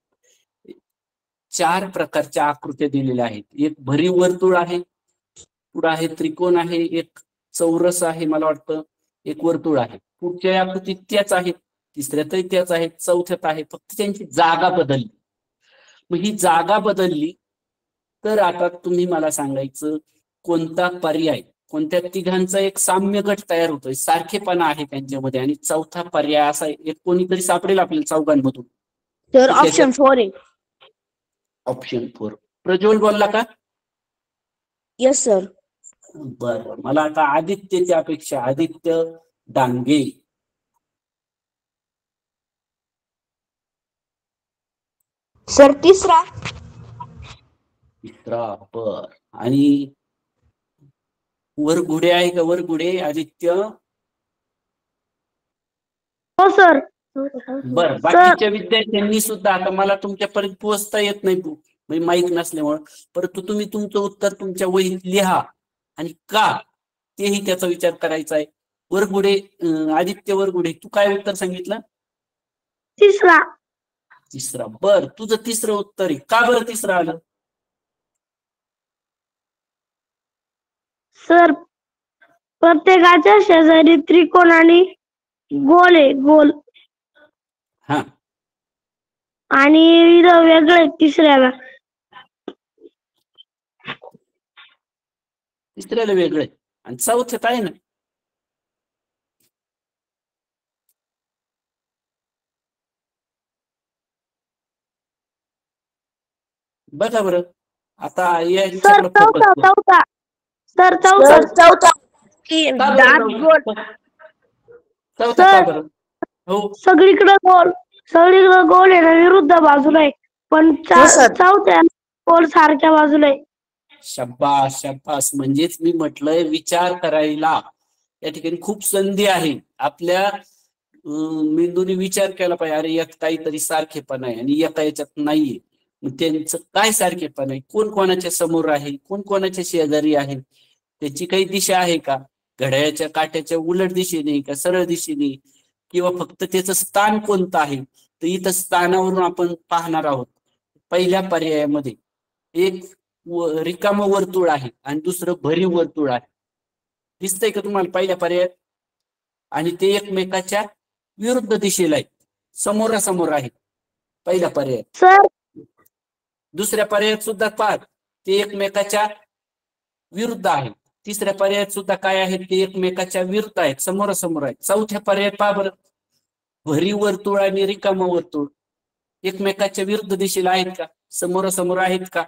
4 प्रकारच्या आकृत्या दिलेल्या आहेत. एक भरीव वर्तुळ आहे, पुढे आहे त्रिकोण आहे, एक चौरस आहे, मला वाटतं एक वर्तुळ आहे. पुढच्या आकृतीत त्याच आहेत, तिसऱ्यातही त्याच आहेत, चौथ्यात आहे, फक्त त्यांची जागा बदलली. मग ही जागा बदलली तर आता तुम्ही मला सांगायचं कोणता पर्याय, कोणत्या तिघांचा एक साम्य गट तयार होतोय, सारखेपणा आहे त्यांच्यामध्ये, आणि चौथा पर्याय असा एक कोणीतरी सापडेल आपल्याला चौघांमधून. तर ऑप्शन 4 आहे. ऑप्शन 4 प्रज्वल बोलला का? Yes sir. बरं, मला आता आदित्यची अपेक्षा, आदित्य डांगे. सर तिसरा. तिसरा. बर. आणि वरघोडे आहे का? वरघोडे आदित्य. हो सर. बर. सर बाकीच्या विद्यार्थ्यांनी सुद्धा, आता मला तुमच्यापर्यंत पोहोचता येत नाही म्हणजे माईक नसल्यामुळं, परंतु तुम्ही तुमचं उत्तर तुमच्या वहीत लिहा आणि का तेही त्याचा विचार करायचा आहे. वरघोडे, आदित्य वरघोडे, तू काय उत्तर सांगितलं? तिसरा. तिसरा. बर. तुझं तिसरं उत्तर आहे. का बरं तिसरं आलं? सर प्रत्येकाच्या शेजारी त्रिकोण आणि गोल आहे, गोल. हा. आणि इथं वेगळं आहे तिसऱ्याला. तिसऱ्याला वेगळं आहे आणि चौथ्यात आहे ना. बघा बरं. आता सर यांच्याकडे फोकस चौथा, कर. चौथा. सर सर चौथा. चौथा की का बरं दात गोल. चौथा का सर बरं? हो. सगळीकडे गोल, सगळीकडे गोल आहे ना, विरुद्ध बाजूला आहे. पण हो सर. चौथ्या गोल सारख्या बाजूला आहे. शाबास शाबास. म्हणजेच मी म्हटलंय विचार करायला या ठिकाणी खूप संधी आहे. आपल्या मेंदूने विचार केला पाहिजे, अरे यात काहीतरी सारखेपणा आहे आणि एका याच्यात नाहीये. मग त्यांचं काय सारखेपणा आहे? कोण कोणाच्या समोर आहे? कोण कोणाच्या शेजारी आहे? त्याची काही दिशा आहे का? घड्याळाच्या काट्याच्या उलट दिशेने का सरळ दिशेने? किंवा फक्त त्याचं स्थान कोणतं आहे? तर इथं स्थानावरून आपण पाहणार आहोत. पहिल्या पर्यायामध्ये एक रिकामं वर्तुळ आहे आणि दुसरं भरीव वर्तुळ आहे. दिसतंय का तुम्हाला पहिल्या पर्यायात? आणि ते एकमेकाच्या विरुद्ध दिशेला आहेत, समोरासमोर आहेत पहिल्या पर्यायात. सर दुसऱ्या पर्यायात सुद्धा पहा, ते एकमेकाच्या विरुद्ध आहेत. तिसऱ्या पर्यायात सुद्धा काय आहेत? ते एकमेकाच्या विरुद्ध आहेत, समोरासमोर आहेत. चौथ्या पर्यायात पहा बरं, भरीव वर्तुळ आणि रिकामं वर्तुळ एकमेकाच्या विरुद्ध दिशेला आहेत का? समोरासमोर आहेत का?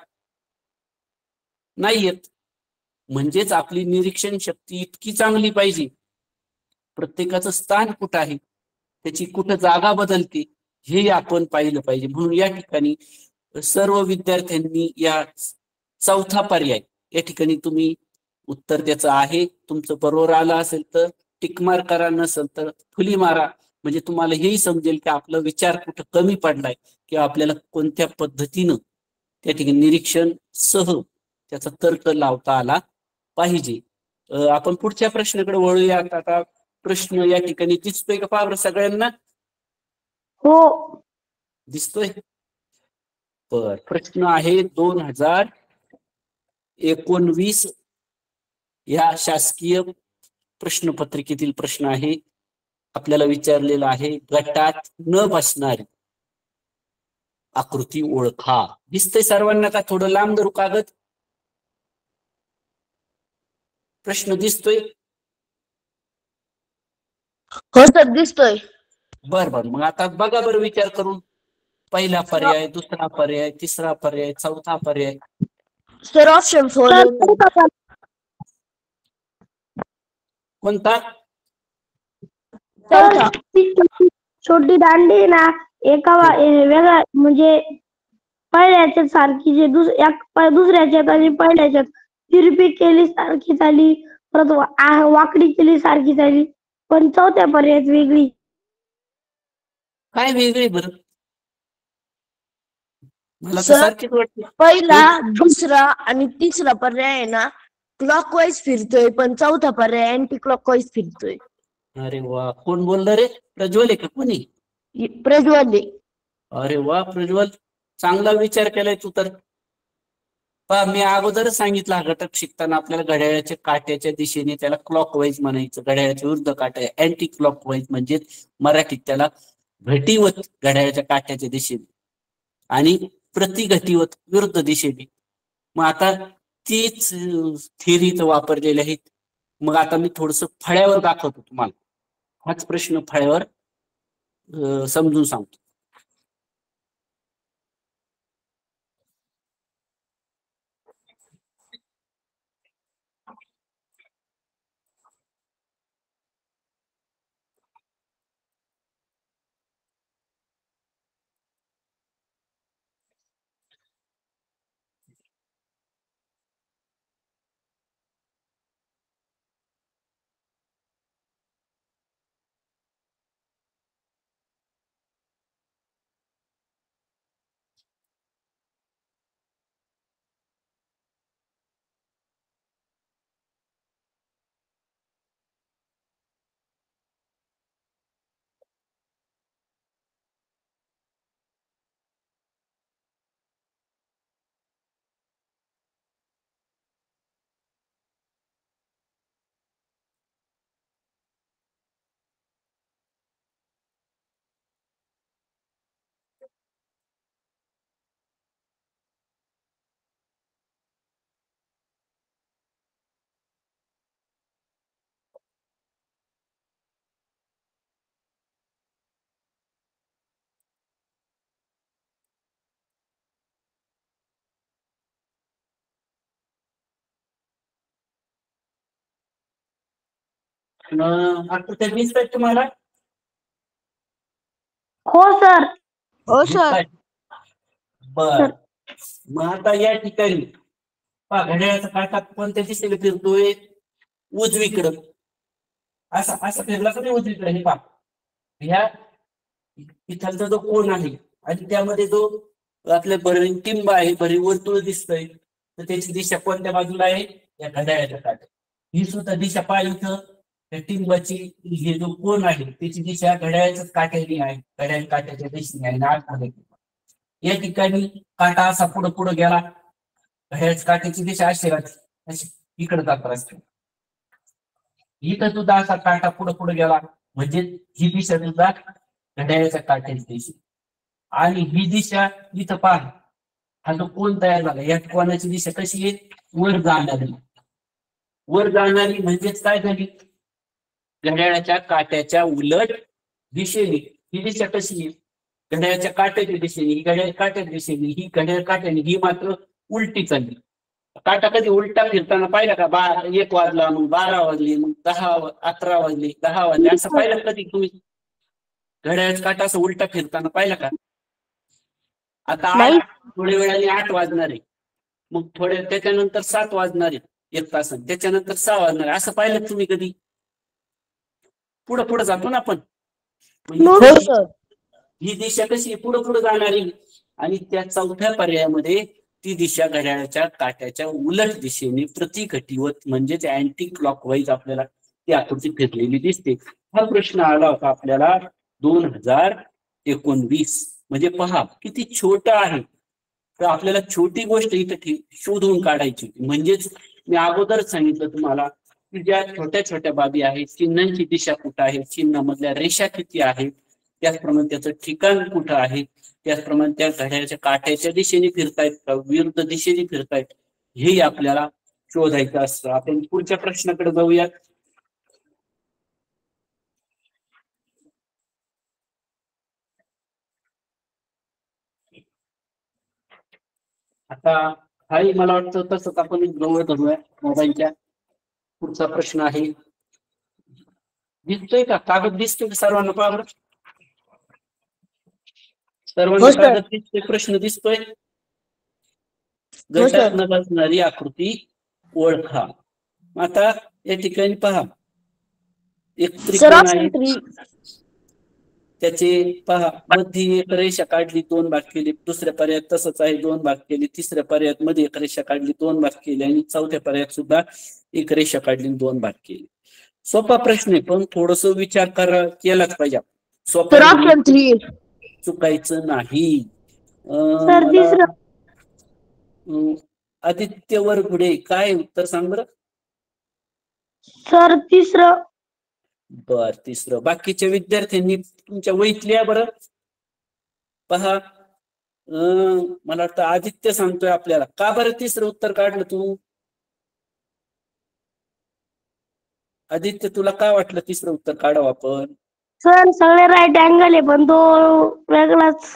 नाही येत. म्हणजेच आपली निरीक्षण शक्ती इतकी चांगली पाहिजे, प्रत्येकाचं स्थान कुठं आहे, त्याची कुठं जागा बदलते हे आपण पाहिलं पाहिजे. म्हणून या ठिकाणी सर्व विद्यार्थ्यांनी या चौथा पर्याय या ठिकाणी तुम्ही उत्तर त्याचं आहे. तुमचं बरोबर आलं असेल तर टिक मार्क करा, नसेल तर फुली मारा. म्हणजे तुम्हाला हेही समजेल की आपला विचार कुठं कमी पडलाय किंवा आपल्याला कोणत्या पद्धतीनं त्या ठिकाणी निरीक्षण सह त्याचा तर्क लावता आला पाहिजे. आपण पुढच्या प्रश्नाकडे वळूयात. आता प्रश्न या ठिकाणी दिसतोय का पहा सगळ्यांना? हो. दिसतोय. बर. प्रश्न आहे 2019 या शासकीय प्रश्नपत्रिकेतील प्रश्न आहे. आपल्याला विचारलेला आहे, गटात न बसणारी आकृती ओळखा. दिसतंय सर्वांना का? थोडं लांब धरू कागद. प्रश्न दिसतोय? हो सर दिसतोय. बर बर. मग आता बघा बरं विचार करून. पहिला पर्याय, दुसरा पर्याय, तिसरा पर्याय, चौथा पर्याय. Sir option four. सर चौथा. कोणता? चौथा. ती छोटी दांडी आहे ना, एका वेगळ्या म्हणजे पहिल्याच्या सारखी, जे दुसऱ्याच्यात आणि पहिल्याच्यात तिरपी केली सारखी झाली, परत वाकडी केली सारखी झाली, पण चौथ्या पर्यायात वेगळी. काय वेगळे बरं? मला तर सर सारखीच वाटते. पहिला, दुसरा आणि तिसरा पर्याय आहे ना क्लॉकवाईज फिरतोय, पण चौथा पर्याय अँटी क्लॉकवाईज फिरतोय. अरे वा. कोण बोललं रे? प्रज्वल आहे का कोणी? प्रज्वल. अरे वा प्रज्वल, चांगला विचार केलाय तू तर. पहा, मी अगोदरच सांगितलं, हा घटक शिकताना आपल्याला घड्याळाच्या काट्याच्या दिशेने त्याला क्लॉकवाईज म्हणायचं, घड्याळाच्या विरुद्ध काट्या अँटी क्लॉकवाईज, म्हणजे मराठीत त्याला घटीवत घड्याळाच्या काट्याच्या दिशेने आणि प्रतिघटीवत विरुद्ध दिशेने. मग आता तीच थिअरी तर वापरलेली आहेत. मग आता मी थोडस फळ्यावर दाखवतो तुम्हाला. हाच प्रश्न फळ्यावर समजून सांगतो. आकृत्या दिसतायत तुम्हाला? हो सर. हो सर. दिसतायत? बर. मग आता या ठिकाणी पहा, घड्याळाचा काटा कोणत्या दिशेला फिरतोय? उजवीकडं. असा असा फिरला का नाही उजवीकडे? हे पहा, ह्या इथलचा जो कोण आहे आणि त्यामध्ये जो आपल्या भरवी टिंब आहे, भरवी वर्तुळ दिसतंय, तर त्याची दिशा कोणत्या बाजूला आहे? या घड्याळाच्या काट्या. ही सुद्धा दिशा पहा इथं, त्या टिंबाची हे जो कोण आहे त्याची दिशा घड्याळाच्या काट्याने आहे, घड्याळ काट्याच्या दिशेने आहे. आतमध्ये या ठिकाणी काटा असा पुढे पुढे गेला, घड्याळाच्या काट्याची दिशा अशी राहते, अशी इकडे जात असते. इथं सुद्धा असा काटा पुढे पुढे गेला म्हणजे ही दिशा सुद्धा घड्याळाच्या काट्याची दिशा. आणि ही दिशा इथं पहा, हा जो कोण तयार झाला, या कोणाची दिशा कशी आहे? वर जाणारी. वर जाणारी म्हणजेच काय झाली? घड्याळाच्या काट्याच्या उलट दिशेने. ही दिशा कशी आहे? घड्याळाच्या काट्याच्या दिशेने, ही घड्याळ काट्याच्या दिशेने, ही घड्याळ काट्याने, ही मात्र उलटी चालली. काटा कधी उलटा फिरताना पाहिला का? 1 वाजला, मग 12 वाजले, मग 10, 11 वाजले, 10 वाजले, असं पाहिलं कधी तुम्ही? घड्याळाचा काटा असं उलटा फिरताना पाहिला का? आता थोड्या वेळाने 8 वाजणार आहे, मग थोड्या त्याच्यानंतर 7 वाजणार आहे, 1 तासाने, त्याच्यानंतर 6 वाजणार आहे, असं पाहिलं तुम्ही कधी? पुढे पुढे जातो ना आपण. ही दिशा कशी पुढे पुढे जाणारी, आणि त्या चौथ्या पर्यायामध्ये ती दिशा घड्याळाच्या काट्याच्या उलट दिशेने प्रतिघटिवत म्हणजेच अँटी क्लॉकवाईज आपल्याला ती आकृती फिरलेली दिसते. हा प्रश्न आला होता आपल्याला 2019. म्हणजे पहा किती छोटा आहे. तर आपल्याला छोटी गोष्ट इथे शोधून काढायची होती. म्हणजेच मी अगोदरच सांगितलं तुम्हाला की ज्या छोट्या छोट्या बाबी आहेत, चिन्हांची दिशा कुठं आहे, चिन्हामधल्या रेषा किती आहेत, त्याचप्रमाणे त्याचं ठिकाण कुठं आहे, त्याचप्रमाणे त्या घड्याळाच्या काट्याच्या दिशेने फिरतायत का, विरुद्ध दिशेने फिरतायत, हे आपल्याला शोधायचं असतं. आपण पुढच्या प्रश्नाकडे जाऊयात. आता हाही मला वाटतं तसंच आपण जवळ धरूया मोबाईलच्या. पुढचा प्रश्न आहे, दिसतोय का कागद? दिसतोय का सर्वांना? पहा बरं, सर्वांना कागद दिसतोय, प्रश्न दिसतोय. गटात न बसणारी आकृती ओळखा. आता या ठिकाणी पहा, एक त्रिकोण आहे, त्याचे पहा मध्ये एक रेषा काढली, 2 भाग केले. दुसऱ्या पर्यायात तसंच आहे, 2 भाग केले. तिसऱ्या पर्यायात मध्ये एक रेषा काढली, 2 भाग केले. आणि चौथ्या पर्यायात सुद्धा एक रेषा काढली, 2 भाग केले. सोपा प्रश्न आहे, पण थोडस विचार केलाच पाहिजे. सोपा, चुकायचं नाही. आदित्य वरगुडे, काय उत्तर सांग बरं? सर तिसरं. बर, तिसरं. बाकीच्या विद्यार्थ्यांनी तुमच्या वहीत लिहा बरं. पहा, मला वाटतं आदित्य सांगतोय आपल्याला. का बरं तिसरं उत्तर काढलं तू? आदित्य, तुला काय वाटलं तिसरं उत्तर काढावं आपण? सर सगळे राईट अँगल आहे, पण तो वेगळाच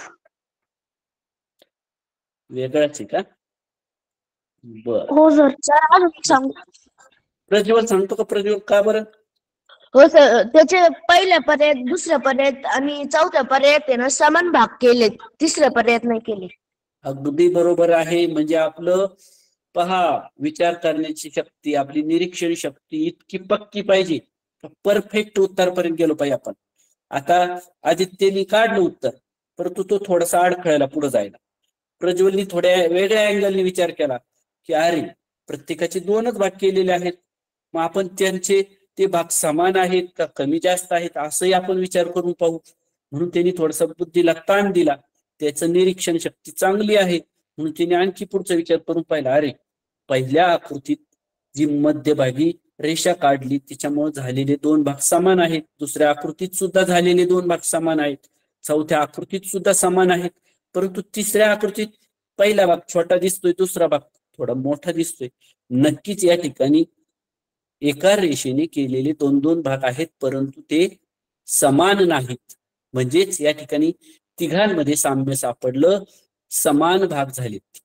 आहे का? बर. हो सर. प्रज्वल सांगतो का? प्रज्वल, का बरं? हो सर, त्याचे पहिल्या पर्यायात, दुसऱ्या पर्यायात आणि चौथ्या पर्यायात आहे ना समान भाग केले, तिसऱ्या पर्यायात नाही केले. अगदी बरोबर आहे. म्हणजे आपलं पहा, विचार करण्याची शक्ती, आपली निरीक्षण शक्ती इतकी पक्की पाहिजे, परफेक्ट उत्तरपर्यंत गेलो पाहिजे आपण. आता आदित्यने काढलं उत्तर, परंतु तो थोडासा अडखळायला पुढे जायला. प्रज्वलनी थोड्या वेगळ्या अँगलने विचार केला की अरे, प्रत्येकाचे 2च भाग केलेले आहेत, मग आपण त्यांचे ते भाग समान आहेत का कमी जास्त आहेत असंही आपण विचार करून पाहू. म्हणून त्यांनी थोडासा बुद्धीला ताण दिला. त्याचं निरीक्षण शक्ती चांगली आहे म्हणून त्याने आणखी पुढचा विचार करून पाहिला. अरे, पहिल्या आकृतीत जी मध्यभागी रेषा काढली त्याच्यामुळे झालेले 2 भाग समान आहेत, दुसऱ्या आकृतीत सुद्धा झालेले 2 भाग समान आहेत, चौथ्या आकृतीत सुद्धा समान आहेत, परंतु तिसऱ्या आकृतीत पहिला भाग छोटा दिसतोय, दुसरा भाग थोडा मोठा दिसतोय. नक्कीच या ठिकाणी एका रेषेने केलेले 2 भाग आहेत, परंतु ते समान नाहीत. म्हणजेच या ठिकाणी तिघांमध्ये साम्य सापडलं, समान भाग झालेत.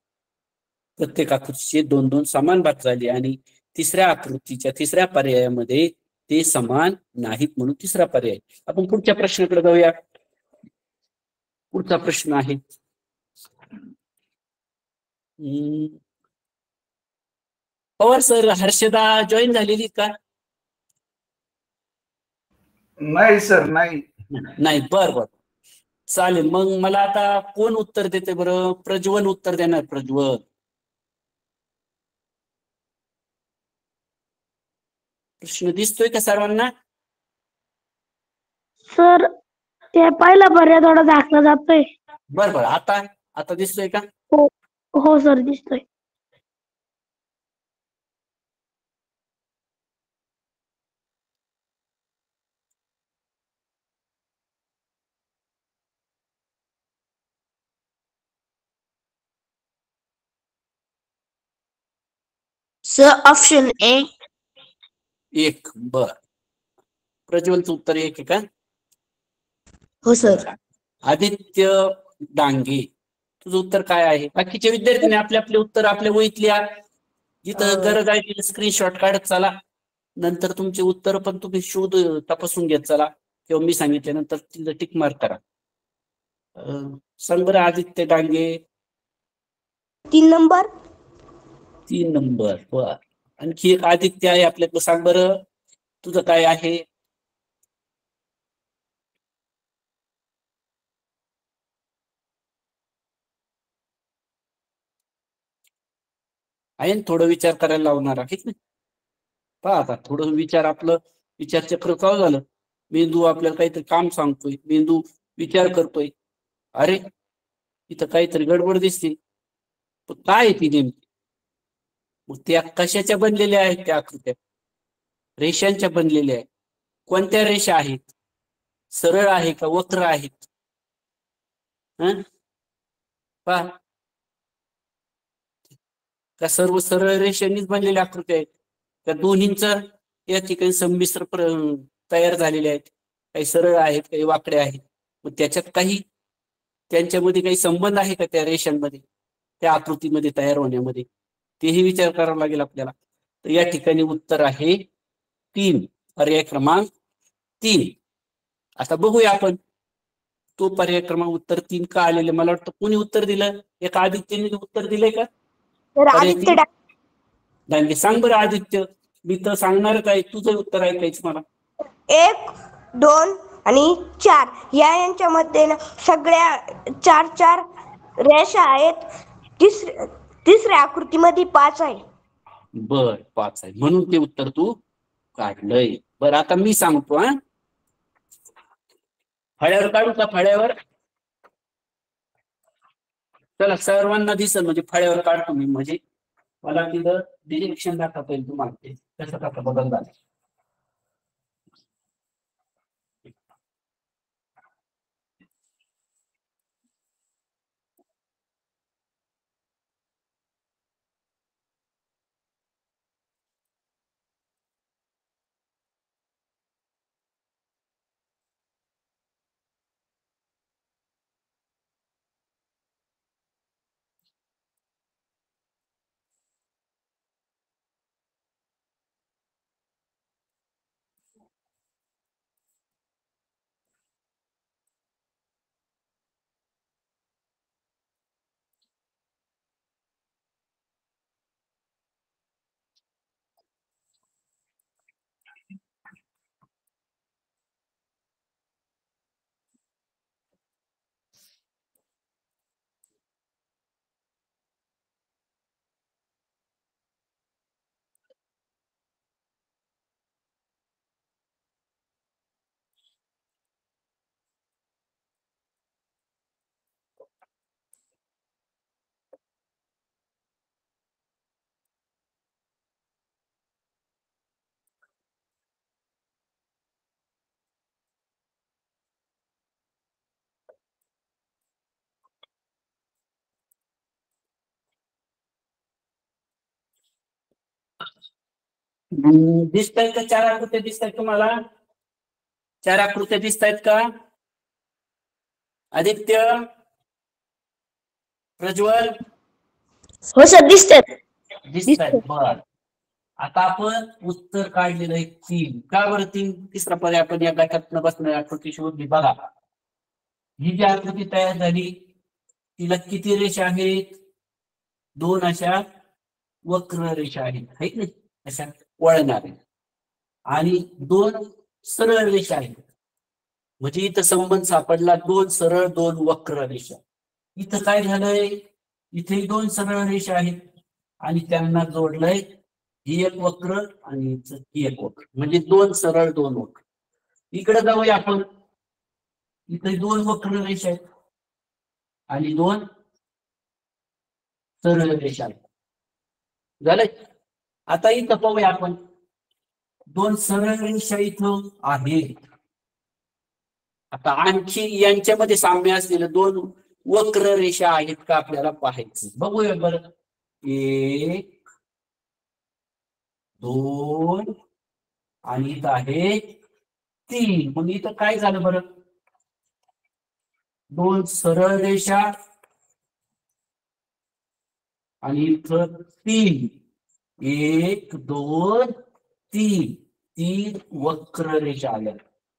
प्रत्येक आकृतीचे 2 समान भाग झाले आणि तिसऱ्या आकृतीच्या तिसऱ्या पर्यायामध्ये ते समान नाहीत म्हणून तिसरा पर्याय. आपण पुढच्या प्रश्नाकडे जाऊया. पुढचा प्रश्न आहे पवार सर, हर्षदा जॉईन झालेली का? नाही सर, नाही. नाही, बर बर, चालेल. मग मला आता कोण उत्तर देते बरं? प्रज्वल उत्तर देणार. प्रज्वल, प्रश्न दिसतोय का सर्वांना? सर ते पहिला पर्याय थोडा झाकला जातोय. बर बर, आता आता दिसतोय का? हो हो सर, दिसतोय. सर ऑप्शन ए. एक. बर, प्रज्वलचं उत्तर एक आहे का? हो सर. आदित्य डांगे, तुझं उत्तर काय आहे? बाकीच्या विद्यार्थ्यांनी आपले आपले उत्तर आपल्या वहीत लिहा. जिथं गरज आहे तिथे स्क्रीनशॉट काढत चला. नंतर तुमचे उत्तर पण तुम्ही शोध तपासून घेत चला, किंवा मी सांगितल्यानंतर तिथं टिक मार्क करा. सांग बरं आदित्य डांगे. 3 नंबर. 3 नंबर. बर, आणखी एक आदित्य आहे आपल्याकडे. सांग बरं तुझं काय आहे? आहे ना, थोडं विचार करायला लावणार आहे ना. पहा आता थोडं विचार, आपलं विचारचक्र चालू झालं. मेंदू आपल्याला काहीतरी काम सांगतोय, मेंदू विचार करतोय. अरे इथं काहीतरी गडबड दिसते, पण काय आहे ती नेमकी? मग त्या कशाच्या बनलेल्या आहेत त्या आकृत्या? रेषांच्या बनलेल्या आहेत. कोणत्या रेषा आहेत? सरळ आहे का वक्र आहेत? पहा, का सर्व सरळ रेषांनीच बनलेल्या आकृत्या आहेत? त्या दोन्हींचा या ठिकाणी संमिश्र तयार झालेले आहेत. काही सरळ आहेत, काही वाकडे आहेत. मग त्याच्यात काही त्यांच्यामध्ये काही संबंध आहे का त्या रेषांमध्ये, त्या आकृतीमध्ये तयार होण्यामध्ये? तेही विचार करावा लागेल आपल्याला. तर या ठिकाणी उत्तर आहे 3, पर्याय क्रमांक 3. आता बघूया आपण तो पर्याय क्रमांक उत्तर 3 का आलेले. मला वाटतं कोणी उत्तर दिलं? एका आदित्यने उत्तर दिलंय का? तर आदित्य डांगे, सांग बरं आदित्य. मी तर सांगणारच आहे, तुझं उत्तर ऐकायचं मला. 1, 2 आणि 4 यांच्यामध्ये ना सगळ्या 4 रेषा आहेत. तिसऱ्या आकृतीमध्ये 5 आहे. बर, 5 आहे म्हणून ते उत्तर तू काढलंय. बरं, आता मी सांगतो. फळ्यावर काढू का? फळ्यावर चला, सर्वांना दिसल म्हणजे फळ्यावर काढतो मी. म्हणजे मला तिथं डिरेक्शन दाखवता येईल तुम्हाला, ते कसं कसं बदल झालं. दिसत आहेत का? 4 आकृत्या दिसत आहेत तुम्हाला? 4 आकृत्या दिसत आहेत का? आदित्य, प्रज्वल, हो सर, दिसतात. दिसत आहेत. बर, आता आपण उत्तर काढलेलं आहे 3. का बरं 3? तिसरा पर्याय आपण या गटातनं बसणाऱ्या आकृती शोधली. बघा, ही जी आकृती तयार झाली तिला किती रेषा आहेत? 2 अशा वक्र रेषा आहेत ना, अशा वळणाऱ्या, आणि 2 सरळ रेषा आहेत. म्हणजे इथं संबंध सापडला 2 सरळ 2 वक्र रेषा. इथं काय झालंय? इथे 2 सरळ रेषा आहेत आणि त्यांना जोडलंय ही एक वक्र आणि ही एक वक्र, म्हणजे 2 सरळ 2 वक्र. इकडे जाऊया आपण. इथे 2 वक्र रेषा आहेत आणि 2 सरळ रेषा आहेत. झालंय. आता इथं पाहूया आपण. 2 सरळ रेषा इथं आहेत. आता आणखी यांच्यामध्ये साम्य असलेलं 2 वक्र रेषा आहेत का आपल्याला पाहायचं. बघूया बरं. 1 2 आणि इथं आहे 3. मग इथं काय झालं बरं? 2 सरळ रेषा आणि इथं 3. 1 2 3. 3 वक्र रेषा आल्या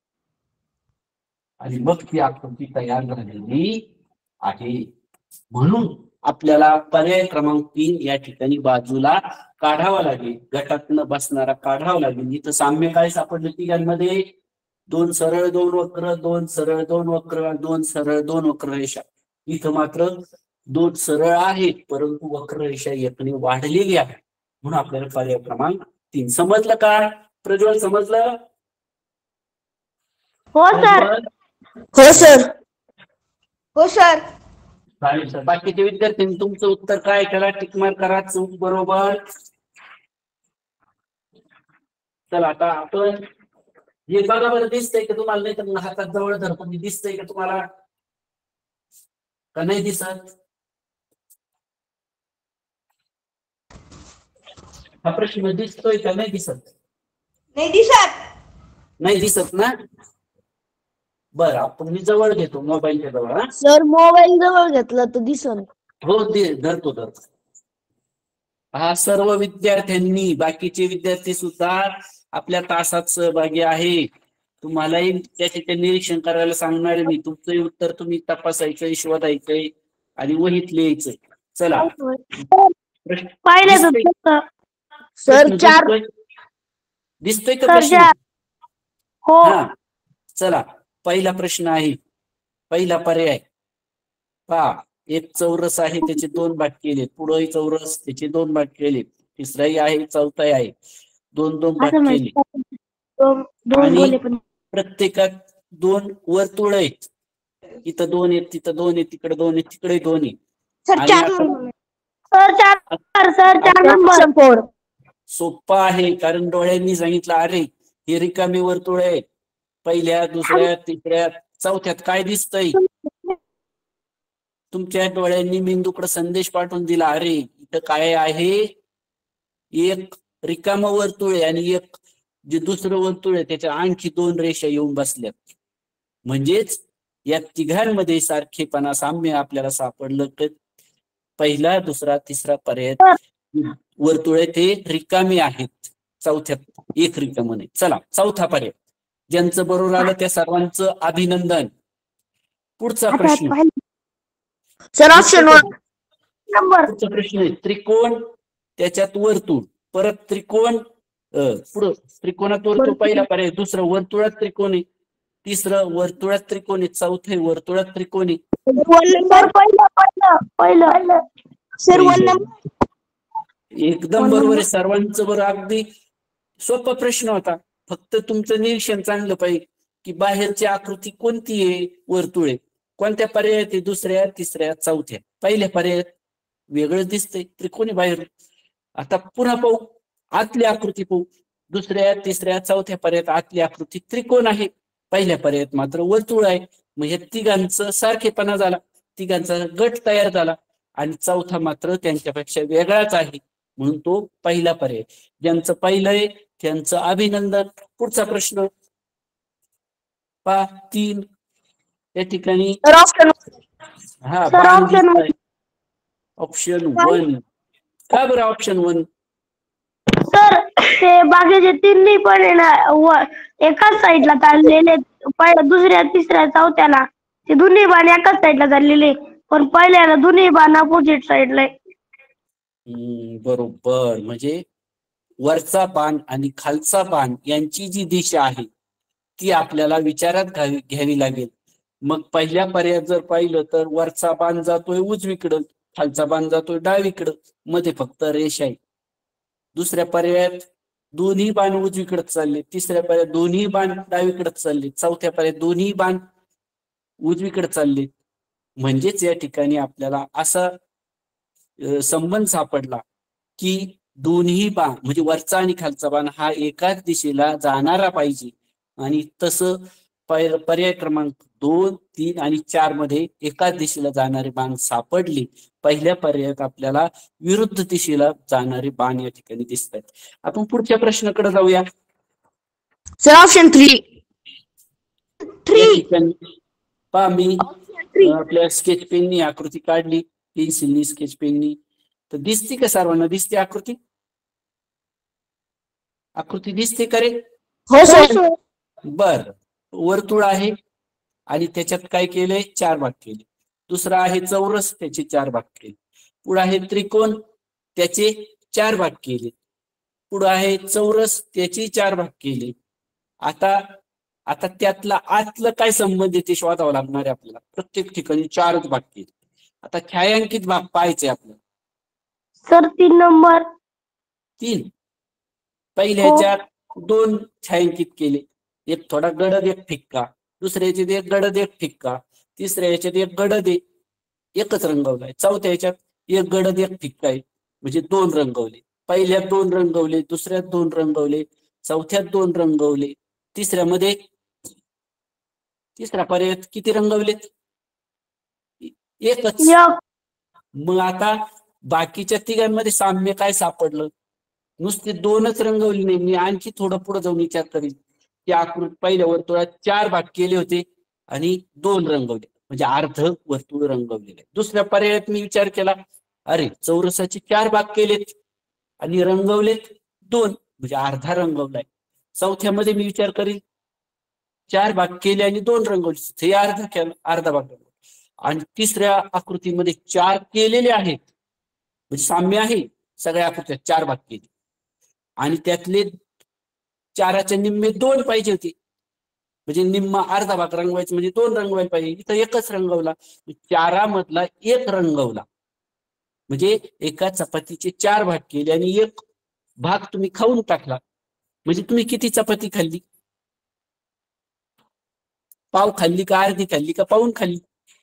आणि मग ती आकृती तयार झालेली आहे. म्हणून आपल्याला पर्याय क्रमांक 3 या ठिकाणी बाजूला काढावा लागेल. गटातनं बसणारा काढावा लागेल. इथं साम्य काय सापडलं तिघांमध्ये? 2 सरळ 2 वक्र, 2 सरळ 2 वक्र, 2 सरळ 2 वक्र रेषा. इथं मात्र 2 सरळ आहेत परंतु वक्र रेषा एकने वाढलेली आहे. म्हणून आपल्याला पर्याय क्रमांक 3 समजलं का? प्रज्वल समजलं? हो सर. हो सर. हो सर. चालेल सर. बाकीचे विद्यार्थ्यांनी तुमचं उत्तर काय? त्याला टिक मार्क करा. चूक बरोबर. चला आता आपण हे बघा बरं, दिसतंय का तुम्हाला? नाही तर हातात जवळ धरतो मी. दिसतंय का तुम्हाला का नाही दिसत? हा प्रश्न दिसतोय का नाही दिसत? नाही दिसत. नाही दिसत ना? बरं, आपण मी जवळ घेतो मोबाईलच्या जवळ. हा सर मोबाईल जवळ घेतला तर दिसन. हो, धरतो. हा सर्व विद्यार्थ्यांनी, बाकीचे विद्यार्थी सुद्धा आपल्या तासात सहभागी आहे. तुम्हालाही त्याचे निरीक्षण करायला सांगणार आहे मी. तुमचं उत्तर तुम्ही तपासायचंय, शोधायचंय आणि वहीत लिहायचंय. चला. सर 4. दिसतोय का प्रश्न? हो. हा चला, पहिला प्रश्न आहे. पहिला पर्याय पहा. एक चौरस आहे, त्याचे 2 भाग केले. पुढे चौरस, त्याचे 2 भाग केले. तिसराही आहे, चौथाही आहे. 2 भाग केले. आणि प्रत्येकात 2 वर्तुळ आहेत. इथं 2 आहेत, तिथं 2 आहेत, तिकडे 2 आहेत, तिकडे 2 आहेत. सोपा आहे, कारण डोळ्यांनी सांगितलं अरे हे रिकामी वर्तुळ आहे. पहिल्या, दुसऱ्या, तिसऱ्या, चौथ्यात काय दिसतंय? तुमच्या डोळ्यांनी मेंदूकडे संदेश पाठवून दिला, अरे इथं काय आहे? एक रिकाम वर्तुळ आहे आणि एक जे दुसरं वर्तुळ आहे त्याच्या आणखी 2 रेषा येऊन बसल्यात. म्हणजेच या तिघांमध्ये सारखेपणा, साम्य आपल्याला सापडलं. तर पहिला, दुसरा, तिसरा पर्याय वर्तुळे ते रिकामी आहेत. चौथ्यात एक रिकाम नाही. चला, चौथा पर्याय. ज्यांचं बरोबर आलं त्या सर्वांचं अभिनंदन. पुढचा प्रश्न. Sir option 1. पुढचा प्रश्न आहे त्रिकोण, त्याच्यात वर्तुळ, परत त्रिकोण, पुढं त्रिकोणात वर्तुळ. पहिला पर्याय. दुसरं वर्तुळात त्रिकोण आहे. तिसरं वर्तुळात त्रिकोण आहे. चौथं वर्तुळात त्रिकोण आहे. एकदम बरोबर आहे. सर्वांचं बरोबर. अगदी सोपा प्रश्न होता. फक्त तुमचं निरीक्षण चांगलं पाहिजे की बाहेरची आकृती कोणती आहे? वर्तुळे. कोणत्या पर्यायात आहे? दुसऱ्या, तिसऱ्या, चौथ्या. पहिल्या पर्यायात वेगळं दिसतंय, त्रिकोणी बाहेर. आता पुन्हा पाहू, आतली आकृती पाहू. दुसऱ्या, तिसऱ्या, चौथ्या पर्यायात आतली आकृती त्रिकोण आहे. पहिल्या पर्यायात मात्र वर्तुळ आहे. मग या तिघांचं सारखेपणा झाला, तिघांचा गट तयार झाला. आणि चौथा मात्र त्यांच्यापेक्षा वेगळाच आहे, म्हणून तो पहिला पर्याय. ज्यांचं पहिलं आहे त्यांचं अभिनंदन. पुढचा प्रश्न पहा. 3 या ठिकाणी. हा, ऑप्शन 1. का बरं ऑप्शन 1? सर ते बाकीचे तिन्ही पण आहे ना एकाच साईडला चाललेले पहिल्या दुसऱ्या तिसऱ्या चौथ्याला ते दोन्ही बाण एकाच साईडला चाललेले पण पहिल्याला दोन्ही बाण अपोजिट साईडला बरोबर. म्हणजे वरचा बाण आणि खालचा बाण यांची जी दिशा आहे ती आपल्याला विचारात घ्यावी लागेल. मग पहिल्या पर्यायात जर पाहिलं तर वरचा बाण जातोय उजवीकडं, खालचा बाण जातोय डावीकडं, मध्ये फक्त रेष आहे. दुसऱ्या पर्यायात दोन्ही बाण उजवीकडे चालले, तिसऱ्या पर्यायात दोन्ही बाण डावीकडे चालले, चौथ्या पर्यायात दोन्ही बाण उजवीकडे चालले. म्हणजेच या ठिकाणी आपल्याला असा संबंध सापडला की दोन्ही बाण म्हणजे वरचा आणि खालचा बाण हा एकाच दिशेला जाणारा पाहिजे. आणि तसं पर्याय क्रमांक 2, 3 आणि 4 मध्ये एकाच दिशेला जाणारे बाण सापडले. पहिल्या पर्यायात आपल्याला विरुद्ध दिशेला जाणारे बाण या ठिकाणी दिसत आहेत. आपण पुढच्या प्रश्नाकडे जाऊया. Sir option 3. या ठिकाणी पहा मी आपल्या स्केच पेननी आकृती काढली, पेन्सिलनी स्केच पेननी. तर दिसते का सर्वांना? दिसते आकृती? आकृती दिसते का रे? हो सर. बर. वर्तुळ आहे आणि त्याच्यात काय केलंय? 4 भाग केले. दुसरा आहे चौरस, त्याचे 4 भाग केले. पुढे आहे त्रिकोण, त्याचे 4 भाग केले. पुढे आहे चौरस, त्याचे 4 भाग केले. आता त्यातला आतलं काय संबंध आहे ते शोधावं लागणार आहे आपल्याला. प्रत्येक ठिकाणी 4च भाग केले. आता छायांकित भाग पाहायचे आपल्याला. सर 3 नंबर 3 पहिल्याच्या 2 छायांकित केले. एक थोडा गडद, एक फिक्का. दुसऱ्या याच्यात एक गडद, एक फिक्का. तिसऱ्या याच्यात एक गडद आहे, एकच रंगवलाय. चौथ्या याच्यात एक गडद, एक फिक्का आहे, म्हणजे 2 रंगवले. पहिल्यात 2 रंगवले, दुसऱ्यात 2 रंगवले, चौथ्यात 2 रंगवले, तिसऱ्यामध्ये तिसऱ्या पर्यायात किती रंगवलेत? एकच. मग आता बाकीच्या तिघांमध्ये साम्य काय सापडलं? नुसते 2च रंगवले नाही. मी आणखी थोडं पुढे जाऊन विचार करीन. त्या आकृती पहिल्या वर्तुळात 4 भाग केले होते आणि 2 रंगवले, म्हणजे अर्ध वर्तुळ रंगवलेले. दुसऱ्या पर्यायात मी विचार केला, अरे चौरसाचे 4 भाग केलेत आणि रंगवलेत 2, म्हणजे अर्धा रंगवलाय. चौथ्यामध्ये मी विचार करीन, 4 भाग केले आणि 2 रंगवले, हे अर्धा केला, अर्धा भाग. आणि तिसऱ्या आकृतीमध्ये 4 केलेले आहेत, म्हणजे साम्य आहे. सगळ्या आकृत्यात 4 भाग केले आणि त्यातले 4च्या निम्मे 2 पाहिजे होते, म्हणजे निम्मा अर्धा भाग रंगवायचा, म्हणजे 2 रंगवायला पाहिजे. इथं एकच रंगवला. 4 मधला 1 रंगवला, म्हणजे एका चपातीचे 4 भाग केले आणि 1 भाग तुम्ही खाऊन टाकला. म्हणजे तुम्ही किती चपाती खाल्ली? पाव खाल्ली का अर्धी खाल्ली का पाऊन खाल्ली?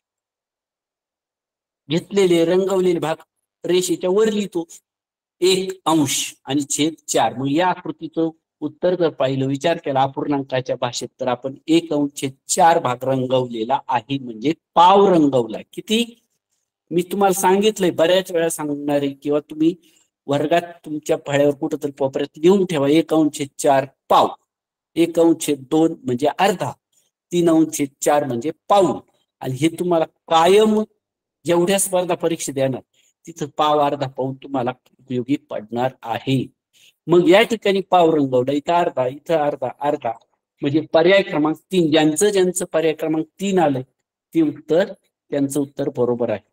घेतलेले रंगवलेले भाग रेषेच्या वर लिहितो, 1 आणि छेद 4. मग या आकृतीचं उत्तर जर पाहिलं, विचार केला अपूर्णांकाच्या भाषेत, तर आपण 1/4 भाग रंगवलेला आहे, म्हणजे पाव रंगवला. किती? मी तुम्हाला सांगितलंय, बऱ्याच वेळा सांगणार आहे, किंवा तुम्ही वर्गात तुमच्या फळ्यावर कुठंतरी कोपऱ्यात लिहून ठेवा, 1/4 पाव. 1/2 म्हणजे अर्धा. 3/4 म्हणजे पाऊण. आणि हे तुम्हाला कायम जेवढ्या स्पर्धा परीक्षा देणार तिथं पाव, अर्धा, पाऊण तुम्हाला उपयोगी पडणार आहे. मग या ठिकाणी पाव रंगवला, इथं अर्धा, इथं अर्धा, अर्धा, म्हणजे पर्याय क्रमांक 3. ज्यांचं पर्याय क्रमांक 3 आलंय त्यांचं उत्तर बरोबर आहे.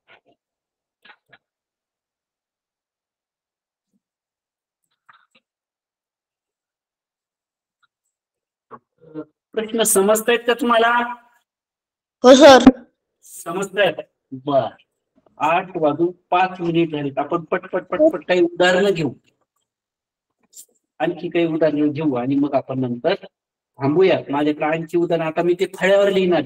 प्रश्न समजतायत का तुम्हाला? हो सर. समजतायत? बर. 8:05 झालीत. आपण पटपट काही उदाहरणं घेऊ, आणखी काही उदाहरणं घेऊ आणि मग आपण नंतर थांबूया. माझ्याकडे आणखी उदाहरण, आता मी ते फळ्यावर लिहिणार.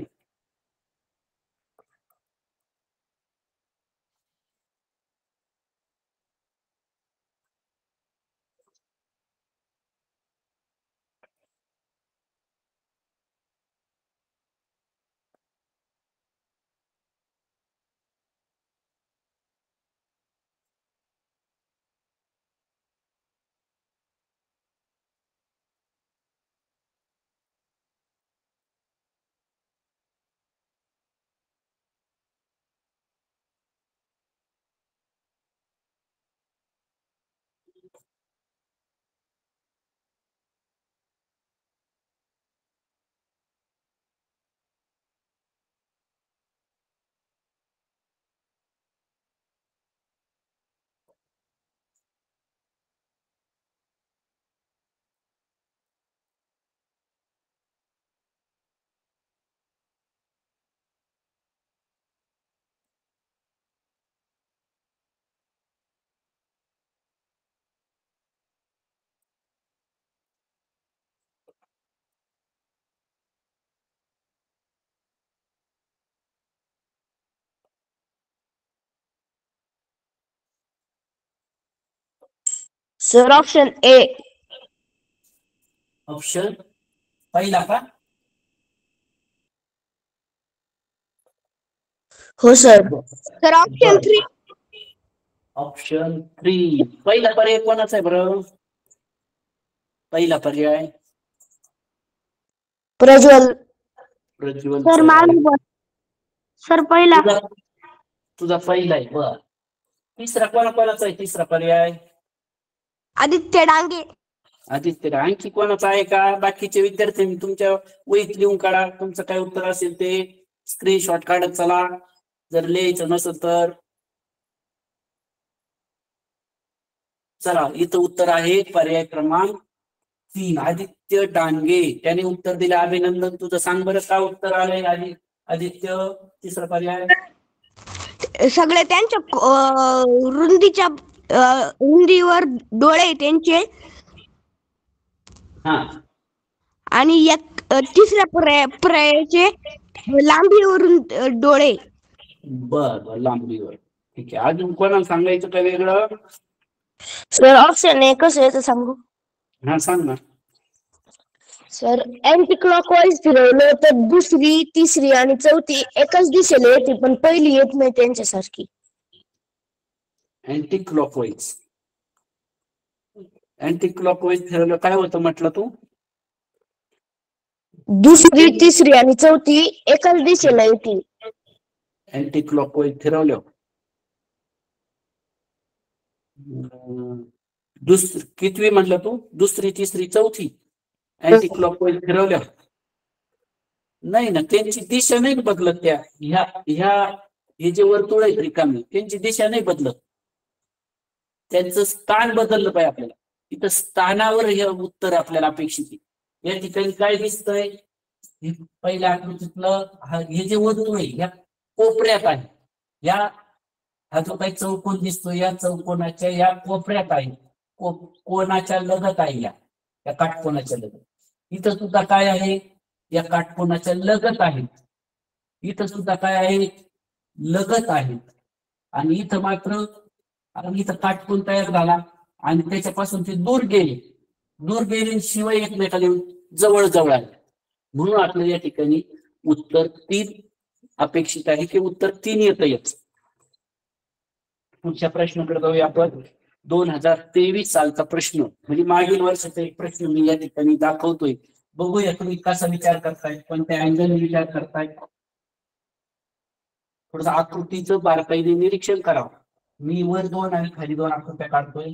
सर ऑप्शन ए. ऑप्शन पहिला का? हो सर. Sir option 3. ऑप्शन 3 पहिला पर्याय कोणाचा आहे बरं? पहिला पर्याय प्रज्वल. प्रज्वलचा सर आहे. माझा सर पहिला. तुझा तुझा पहिला आहे. बर, तिसरा कोणाचा आहे? तिसरा पर्याय आदित्य डांगे. आदित्य. आणखी कोणाचा आहे का? बाकीचे विद्यार्थ्यांनी तुमच्या वहीत लिहून काढा. तुमचं काय उत्तर असेल ते स्क्रीनशॉट काढत चला. जर लिहायचं नसेल तर चला, इथं उत्तर आहे पर्याय क्रमांक 3, आदित्य डांगे. त्याने उत्तर दिले. अभिनंदन. तुझं सांग बरं का उत्तर आलंय आदित्य? तिसरा पर्याय. सगळे त्यांच्या रुंदीच्या रुंदीवर डोळे आहे त्यांचे. हा, आणि एक तिसऱ्या पर्यायाचे लांबीवरून डोळे. बर, लांबीवर. ठीक आहे. अजून कोणाला सांगायचं का वेगळं? सर ऑप्शन ए कसं आहे ते सांगू? हा, सांग ना. सर अँटी क्लॉकवाईज फिरवलं तर दुसरी, तिसरी आणि चौथी एकाच दिशेला येते, पण पहिली येत नाही त्यांच्यासारखी. Anti clockwise. अँटी क्लॉकवाईज फिरवलं काय होतं म्हटलं तू? दुसरी, तिसरी आणि चौथी एकाच दिशेला येते. अँटी क्लॉकवाईज फिरवलं. कितवी म्हटलं तू? दुसरी, तिसरी, चौथी अँटी क्लॉकवाईज फिरवल्या. नाही ना, त्यांची दिशा नाही बदलत. त्या ह्या ह्या हे जे वर्तुळ आहेत रिकामी, त्यांची दिशा नाही बदलत. त्यांचं स्थान बदललं पाहिजे आपल्याला. इथं स्थानावर हे उत्तर आपल्याला अपेक्षित आहे. या ठिकाणी काय दिसतंय? पहिल्या आकृतीतलं हे जे वर्तुळ आहे या कोपऱ्यात आहे. हा जो काही चौकोन दिसतो या चौकोनाच्या या कोपऱ्यात आहे. कोणाच्या लगत आहे या काटकोनाच्या लगत. इथं सुद्धा काय आहे? या काटकोनाच्या लगत आहेत. इथं सुद्धा काय आहे? लगत आहेत. आणि इथं मात्र इथं काटकोन तयार झाला आणि त्याच्यापासून ते दूर गेले शिवाय एकमेकाला जवळ जवळ आले. म्हणून आपल्याला या ठिकाणी उत्तर 3 अपेक्षित आहे की उत्तर 3 येतच. पुढच्या प्रश्नाकडे जाऊया आपण. 2023 सालचा प्रश्न म्हणजे मागील वर्षाचा एक प्रश्न मी या ठिकाणी दाखवतोय. बघूया तुम्ही कसा विचार करताय, कोणत्या अँगल विचार करताय. थोडस आकृतीचं बारकाईने निरीक्षण करावं. मी वर 2 आणि खाली 2 आकृत्या काढतोय.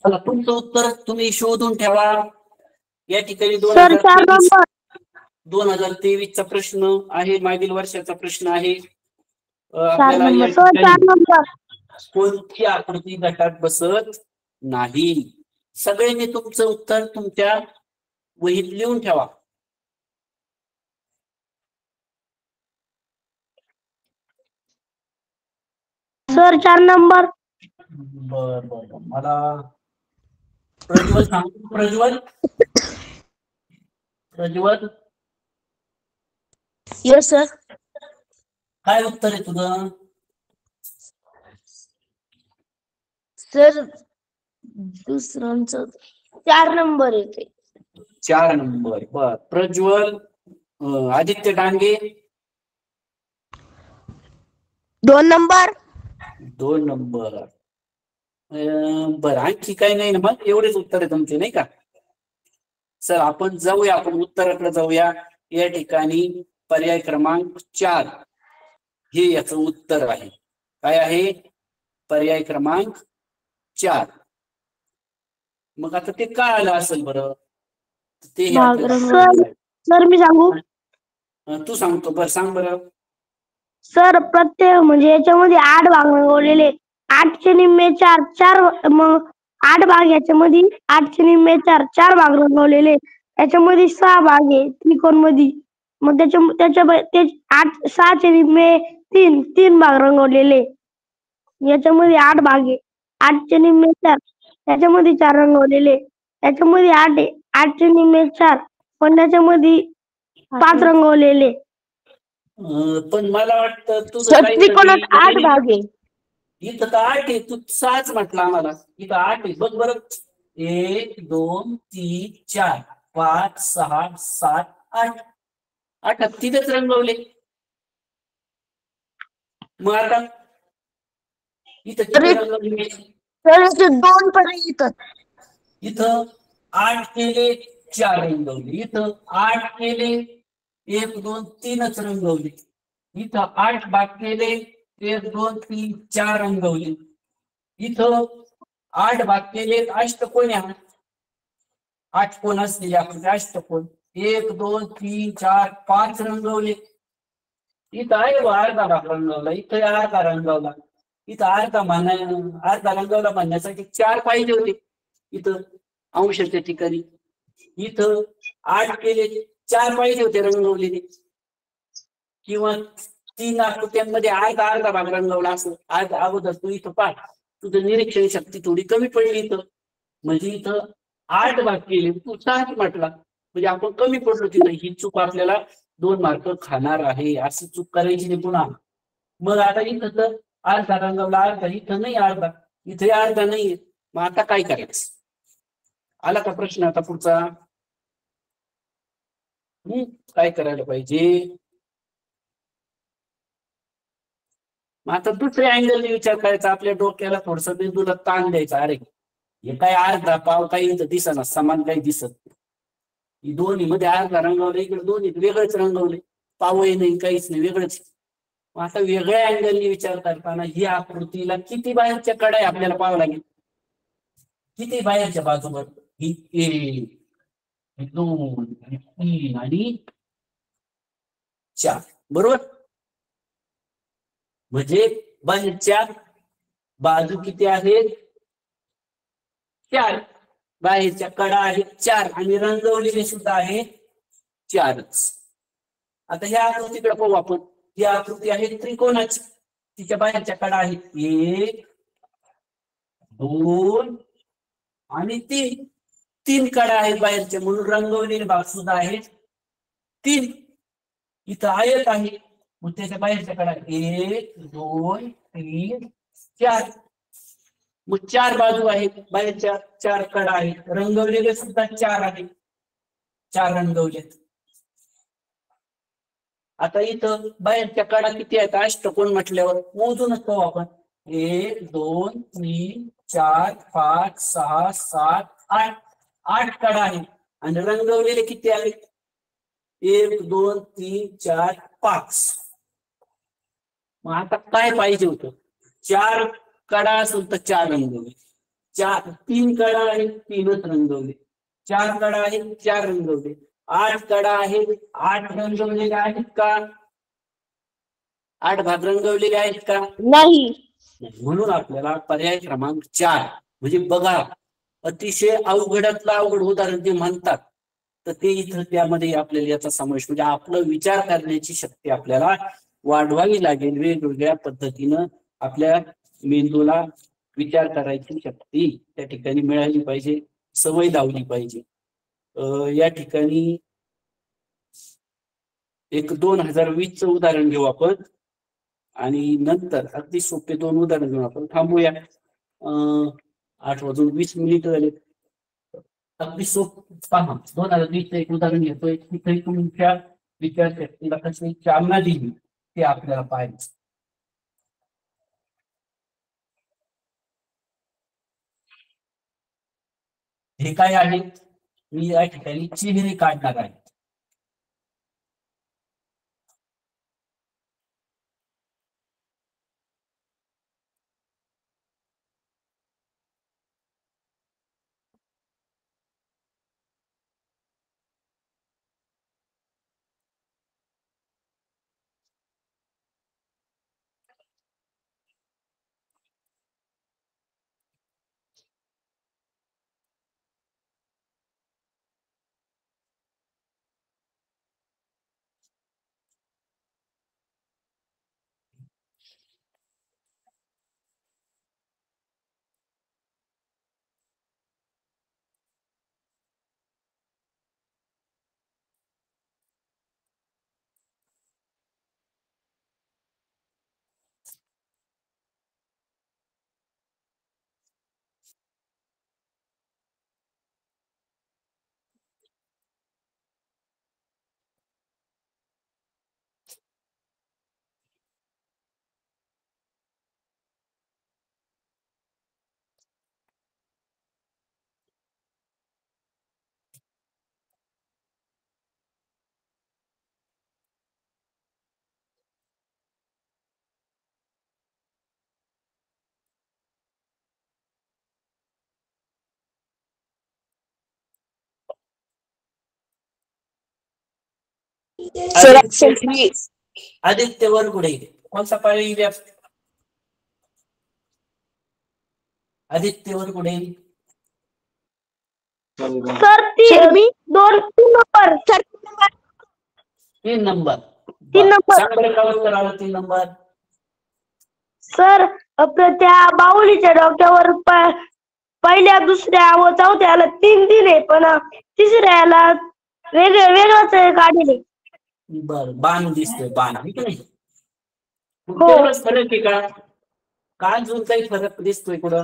चला तुमचं उत्तर तुम्ही शोधून ठेवा. या ठिकाणी सर 4 नंबर 2023 चा प्रश्न आहे, मागील वर्षाचा प्रश्न आहे. 4 आपल्याला या नंबर सर 4 ठिकाणी नंबर कोणती आकृती गटात बसत नाही. सगळ्यांनी तुमचं उत्तर तुमच्या वहीत लिहून ठेवा. सर 4 नंबर बर बर मला प्रज्वल सांगतो. Prajwal yes sir. काय उत्तर आहे तुझं? सर दुसऱ्यांचं 4 नंबर येते. 4 नंबर. बर प्रज्वल. Aditya Dange 2 number 2 number. बर आणखी काही नाही ना, मग एवढेच उत्तर आहे तुमचे नाही का? सर आपण जाऊया, आपण उत्तराकडे जाऊया. या ठिकाणी पर्याय क्रमांक 4 हे याचं उत्तर आहे. काय आहे? पर्याय क्रमांक 4. मग आता ते काय आलं असेल बरं? ते सर मी सांगू. तू सांगतो. बरं सांग बरं. सर प्रत्येक म्हणजे याच्यामध्ये 8 भाग रंगवलेले. 8चे निम्मे 4 4 मग 8 भाग याच्यामध्ये 8चे निम्मे 4 4 भाग रंगवलेले. याच्यामध्ये 6 भाग आहे त्रिकोणमध्ये. मग त्याच्या 6चे निम्मे 3 3 भाग रंगवलेले. याच्यामध्ये 8 भाग आहे. 8चे निम्मे 4 त्याच्यामध्ये 4 रंगवलेले. याच्यामध्ये 8 आहे. 8चे निम्मे 4 पण त्याच्यामध्ये 5 रंगवलेले. पण मला वाटतं तुझं सर काही त्रिकोणात 8 भाग आहे. इथं तर 8 आहे. तू 6च म्हटलं आम्हाला. इथं 8 आहे. बघ बरं. 1 2 3 4 5 6 7 8 8 तिथेच रंगवले. मग आता इथं किती रंगवले? तर असे 2 पण येतात. इथं 8 केले 4 रंगवले. इथं 8 केले 1 2 3च रंगवले. इथं 8 भाग केले 1 2 3 4 रंगवले. इथं 8 भाग केले अष्टकोन आहे. 8 कोण असलेले आपण अष्टकोन 1 2 3 4 5 रंगवले. इथं आहे अर्धा भाग रंगवला. इथं अर्धा रंगवला. इथं अर्धा रंगवला म्हणण्यासाठी 4 पाहिजे होते. इथं अंशाच्या ठिकाणी इथं 8 केले 4 पाहिजे होते रंगवलेले. किंवा 3 आकृत्यांमध्ये अर्धा भाग रंगवला असं अगोदर तू इथं पाठ. तुझं निरीक्षण शक्ती थोडी कमी पडली इथं. म्हणजे इथं 8 भाग केले तू 6 म्हटला. म्हणजे आपण कमी पडलो तिथं. ही चूक आपल्याला 2 मार्क खाणार आहे. अशी चूक करायची नाही पुन्हा. मग आता इथं तर अर्धा रंगवला अर्धा. इथं नाही अर्धा. इथे अर्धा नाहीये. मग आता काय करायचं? आला का प्रश्न आता पुढचा? काय करायला पाहिजे? मग आता दुसऱ्या अँगलने विचार करायचा. आपल्या डोक्याला थोडस बिंदूला ताण द्यायचा. अरे हे काय अर्धा पाव काही इथं दिसना समान काही दिसत. दोन्ही मध्ये अर्धा रंगवले. इकडे दोन्ही वेगळेच रंगवले. पावही नाही काहीच नाही वेगळंच. आता वेगळ्या अँगलने विचार करताना ही आकृतीला किती बाहेरच्या कडा आहे आपल्याला पाहावं लागेल. किती बाहेरच्या बाजूवर? ही 1 2 3 आणि 4 बरोबर. म्हणजे बाहेरच्या बाजू किती आहेत? 4. बाहेरच्या कडा आहेत 4 आणि रंगवलेले सुद्धा आहेत 4च. आता ह्या आकृतीकडे पाहू आपण. ही आकृती आहे त्रिकोणाची. तिच्या बाहेरच्या कडा आहेत 1 2 आणि 3. 3 कडा आहेत बाहेरच्या म्हणून रंगवलेले भाग सुद्धा आहेत 3. इथं आयत आहे मग त्याच्या बाहेरच्या कडा 1 2 3 4. मग 4 बाजू आहेत. बाहेरच्या 4 कडा आहेत. रंगवलेले सुद्धा 4 आहेत. 4 रंगवलेत. आता इथं बाहेरच्या कडा किती आहेत? अष्टकोन म्हटल्यावर मोजूनच पाहू आपण. 1 2 3 4 5 6 7 8. 8 कडा आहेत. आणि रंगवलेले किती आहेत? 1 2 3 4 5. मग आता काय पाहिजे होतं? 4 कडा असेल तर 4 रंगवले. तीन कडा आहेत, तीनच रंगवले. 4 कडा आहेत, 4 रंगवले. 8 कडा आहेत, 8 रंगवलेले आहेत का? 8 भाग रंगवलेले आहेत का? नाही. म्हणून आपल्याला पर्याय क्रमांक 4 म्हणजे बघा, अतिशय अवघडातलं अवघड उदाहरण ते म्हणतात, तर ते इथं त्यामध्ये आपल्याला याचा समावेश, म्हणजे आपलं विचार करण्याची शक्ती आपल्याला वाढवावी लागेल. वेगवेगळ्या पद्धतीनं आपल्या मेंदूला विचार करायची शक्ती त्या ठिकाणी मिळाली पाहिजे, सवय लावली पाहिजे. या ठिकाणी एक 2020चं उदाहरण घेऊ आपण आणि नंतर अगदी सोपे 2 उदाहरण घेऊन आपण थांबूया. 8:20 झाले. अगदी सोपं पहा, 2020चं एक उदाहरण घेतोय. तिथे तुमच्या विचारशक्तीला कशी चालना दिली ते आपल्याला पाहायचं. हे काय आहे? मी या ठिकाणी चेहरे काढणार आहे. आदित्य वरगुडे कोणता पाळी? Aditya Vargude. Sir 3 number. 3 number. चांगलं काम करावं. 3 नंबर. सर त्या बाहुलीच्या डोक्यावर पहिल्या, दुसऱ्या व चौथ्याला 3 दिले, पण तिसऱ्याला वेगळंच काढले. बर, बाण दिसतोय, बाण आहे की नाही? हो. तेवढंच फरक आहे का? का अजून काही फरक दिसतोय कुठं?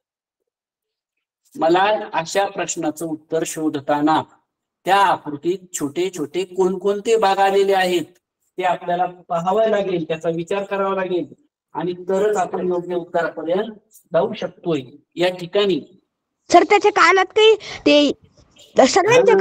मला अशा प्रश्नाचं उत्तर शोधताना त्या आकृतीत छोटे छोटे कोणकोणते भाग आलेले आहेत ते आपल्याला पाहावं लागेल, त्याचा विचार करावा लागेल आणि तरच आपण योग्य उत्तरापर्यंत जाऊ शकतोय. या ठिकाणी सर त्याच्या कानात काही ते सगळ्यांच्या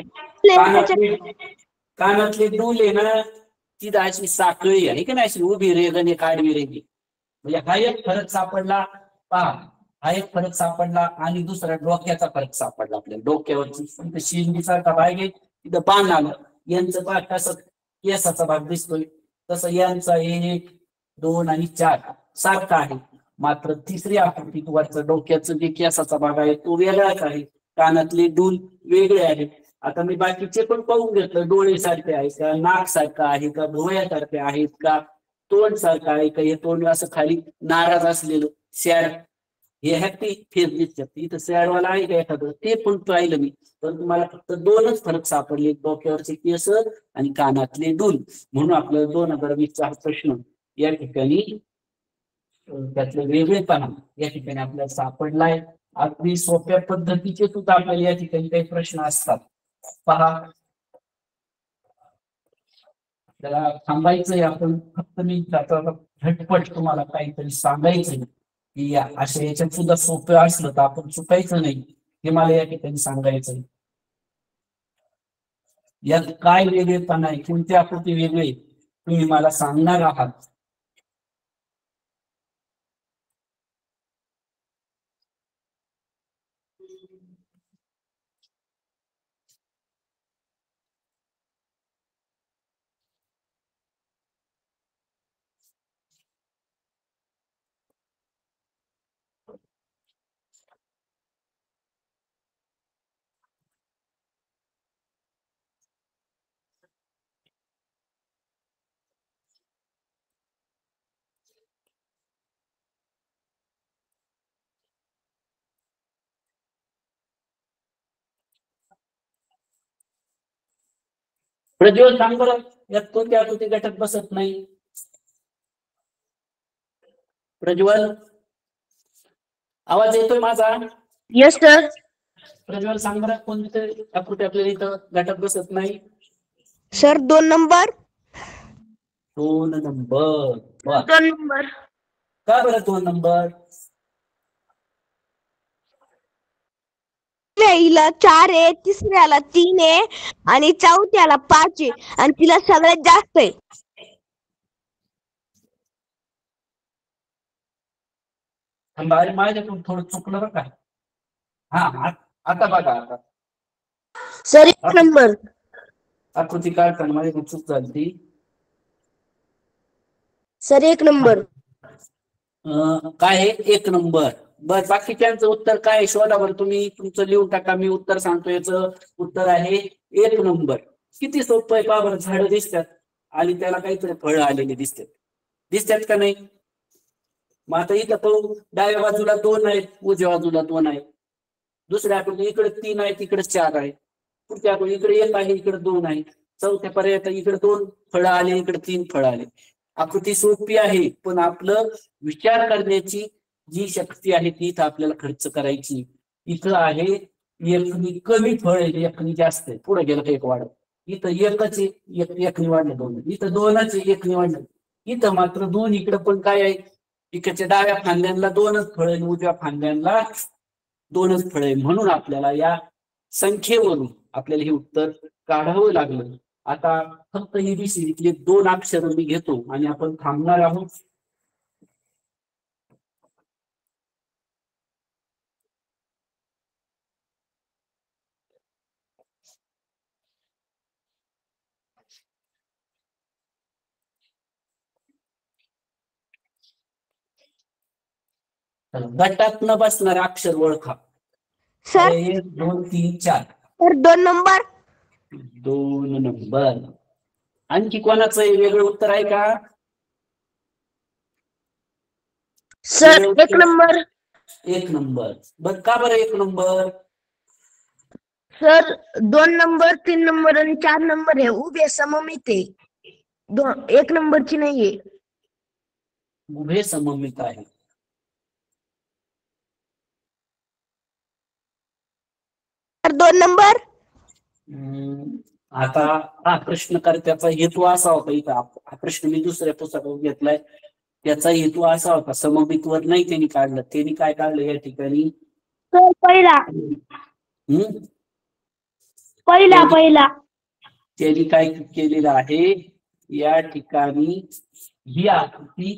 कानातले डूल आहे ना, ती अशी साखळी आहे की नाही, अशी उभी रेग आणि आडवी रेगी. म्हणजे हा एक फरक सापडला. पहा, हा एक फरक सापडला आणि दुसरा डोक्याचा फरक सापडला. आपल्याला डोक्यावरची शिंदीसारखा भाग आहे, तिथं बाण आलं. यांचं भाग कसं केसाचा भाग दिसतोय, तसं यांचा 1, 2 आणि 4 सारखा आहे. मात्र तिसरी आकृतीत वरचं डोक्याचं जे केसाचा भाग आहे तो वेगळाच आहे, कानातले डूल वेगळे आहेत. आता मी बाकीचे पण पाहून घेतलं, डोळे सारखे आहे का, नाक सारखं आहे का, भुवयासारखे आहेत का, तोंड सारखं आहे का, हे तोंड असं खाली नाराज असलेलं सॅड, हे हॅपी फेस दिसतात. इथं सॅडवाला आहे का एखादं, ते पण पाहिलं मी. पण तुम्हाला फक्त 2च फरक सापडले, डोक्यावरचे केस आणि कानातले डूल. म्हणून आपल्याला 2020चा हा प्रश्न या ठिकाणी त्यातलं वेगळेपणा या ठिकाणी आपल्याला सापडलाय. अगदी सोप्या पद्धतीचे सुद्धा आपल्याला या ठिकाणी काही प्रश्न असतात. पहा, त्याला थांबायचंय आपण. फक्त मी झटपट तुम्हाला काहीतरी सांगायचंय की अशा याच्यात सुद्धा सोपं असलं तर आपण चुकायचं नाही, हे मला या ठिकाणी सांगायचंय. यात काय वेगळेपणा आहे, कोणती आकृती वेगळे तुम्ही मला सांगणार आहात. प्रज्वल सांग बरं, यात कोणत्या आकृती गटात बसत नाही? प्रज्वल, आवाज येतोय माझा? Yes sir. प्रज्वल सांग बरं, कोणती आकृती आपल्याला इथं गटात बसत नाही? Sir 2 number. 2 नंबर. वा. 2 नंबर. का बरं 2 नंबर? हिला 4 आहे, तिसऱ्याला 3 आहे आणि चौथ्याला 5 आहे आणि तिला सगळ्यात जास्त आहे. अरे माझ्याकडून थोडं चुकलं बरं का. हा, आता बघा. आता सर 1 नंबर. आकृती काढताना माझ्याकडून चूक झाली ती. Sir 1 number. काय आहे? 1 नंबर. बस बाकीच्यांचं उत्तर काय शोधा बरं तुम्ही. तुमचं लिहून टाका, मी उत्तर सांगतो. याचं उत्तर आहे 1 नंबर. किती सोपं आहे. का बरं? झाडं दिसतात आणि त्याला काहीतरी फळं आलेली दिसतात का नाही? मग आता इथं तो डाव्या बाजूला 2 आहेत, उजव्या बाजूला 2 आहेत. दुसऱ्या आकृती इकडे 3 आहेत, इकडे 4 आहे. पुढच्या आकृती इकडे 1 आहे, इकडे 2 आहे. चौथ्या पर्यंत इकडे 2 फळं आले, इकडे 3 फळं आले. आकृती सोपी आहे, पण आपलं विचार करण्याची जी शक्ती आहे ती इथं आपल्याला खर्च करायची. इथं आहे एकनी कमी फळ आहे, एकनी जास्त आहे. पुढे गेलं एक वाढत. इथं एकच आहे, एकनी वाढलं 2. इथं 2च आहे, एकनी वाढलं. इथं मात्र 2. इकडं पण काय आहे? इकडच्या डाव्या फांद्यांना 2च फळ आहे, उजव्या फांद्यांना 2च फळ आहे. म्हणून आपल्याला या संख्येवरून आपल्याला हे उत्तर काढावं लागलं. आता फक्त ABCDतले 2 अक्षर मी घेतो आणि आपण थांबणार आहोत. गटात न बसणारे अक्षर ओळखा. सर 1 2 3 4. Sir 2 number. 2 नंबर. आणखी कोणाचं वेगळं उत्तर आहे का? Sir 1 number. 1 नंबर. बर का बरं 1 नंबर? सर 2 नंबर, 3 नंबर आणि 4 नंबर हे उभे सममित आहे. 1 नंबरची नाहीये. उभे सममित आहे. Sir 2 number. आता हा प्रश्नकर्त्याचा हेतू असा होता. इथं हा प्रश्न मी दुसऱ्या पुस्तकातून घेतलाय. त्याचा हेतू असा होता, सममितवर नाही त्यांनी काढलं. त्यांनी काय काढलं या ठिकाणी? सर पहिला. त्यांनी काय केलेलं आहे या ठिकाणी? ही आकृती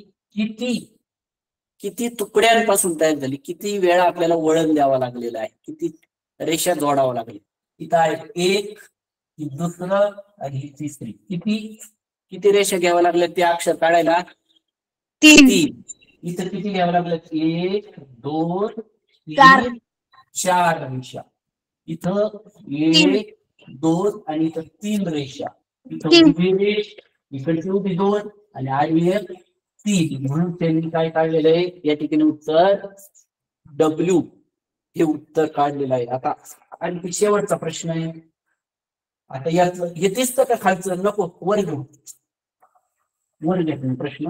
किती तुकड्यांपासून तयार झाली, किती वेळा आपल्याला वळण द्यावं लागलेलं आहे, किती रेषा जोडावं लागली. इथं आहे 1, दुसरं आणि तिसरी. किती रेषा घ्याव्या लागल्या ते अक्षर काढायला? 3. इथं किती घ्यावं लागलं? 1 2 3 4 रेषा. इथं 1 2 आणि इथं 3 रेषा. इथं उभी रेष, इकडची उभी 2 आणि आडवी 3. म्हणून त्यांनी काय काढलेलं आहे या ठिकाणी? उत्तर W हे उत्तर काढलेलं आहे. आता आणखी शेवटचा प्रश्न आहे. आता याच हे दिसतं का खालचं? नको, वर घेऊ. वर घ्या प्रश्न.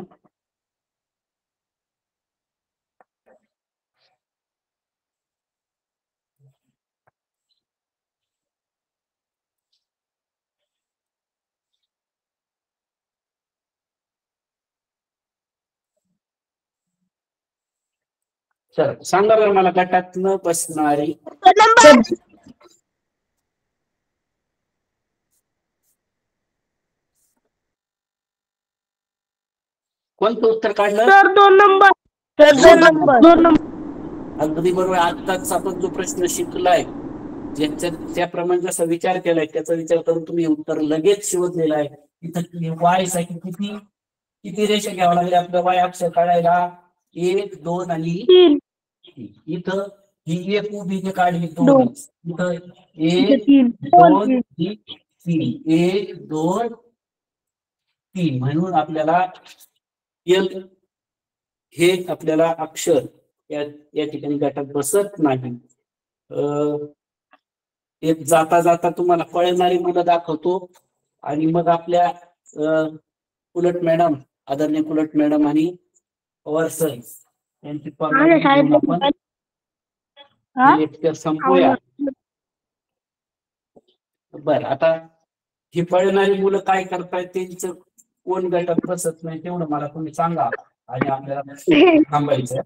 चल सांगा बरं मला, गटात न बसणारी. कोणतं उत्तर काढलं? Sir 2 number. Sir 2 number. अगदी बरोबर. आताच आपण जो प्रश्न शिकलाय, त्याप्रमाणे जसा विचार केलाय त्याचा विचार करून तुम्ही उत्तर लगेच शोधलेलं आहे. इथं वाय साठी किती रेषा घ्यावं लागले आपलं वाय अक्षर काढायला? 1 2 आणि 3. इथं ही 1 उभी काढली 2. इथं 1 2 3. 1 2 3. म्हणून आपल्याला हे आपल्याला अक्षर या ठिकाणी गटात बसत नाही. एक जाता जाता तुम्हाला कळणारी मुलं दाखवतो. आणि मग आपल्या कुलट मॅडम, आदरणीय कुलट मॅडम आणि पवार सर यांची आपण लेक्चर संपूया. बरं, आता ही पळणारी मुलं काय करतायत त्यांचं कोण गटात बसत नाही तेवढं मला तुम्ही सांगा आणि आपल्याला थांबायचं.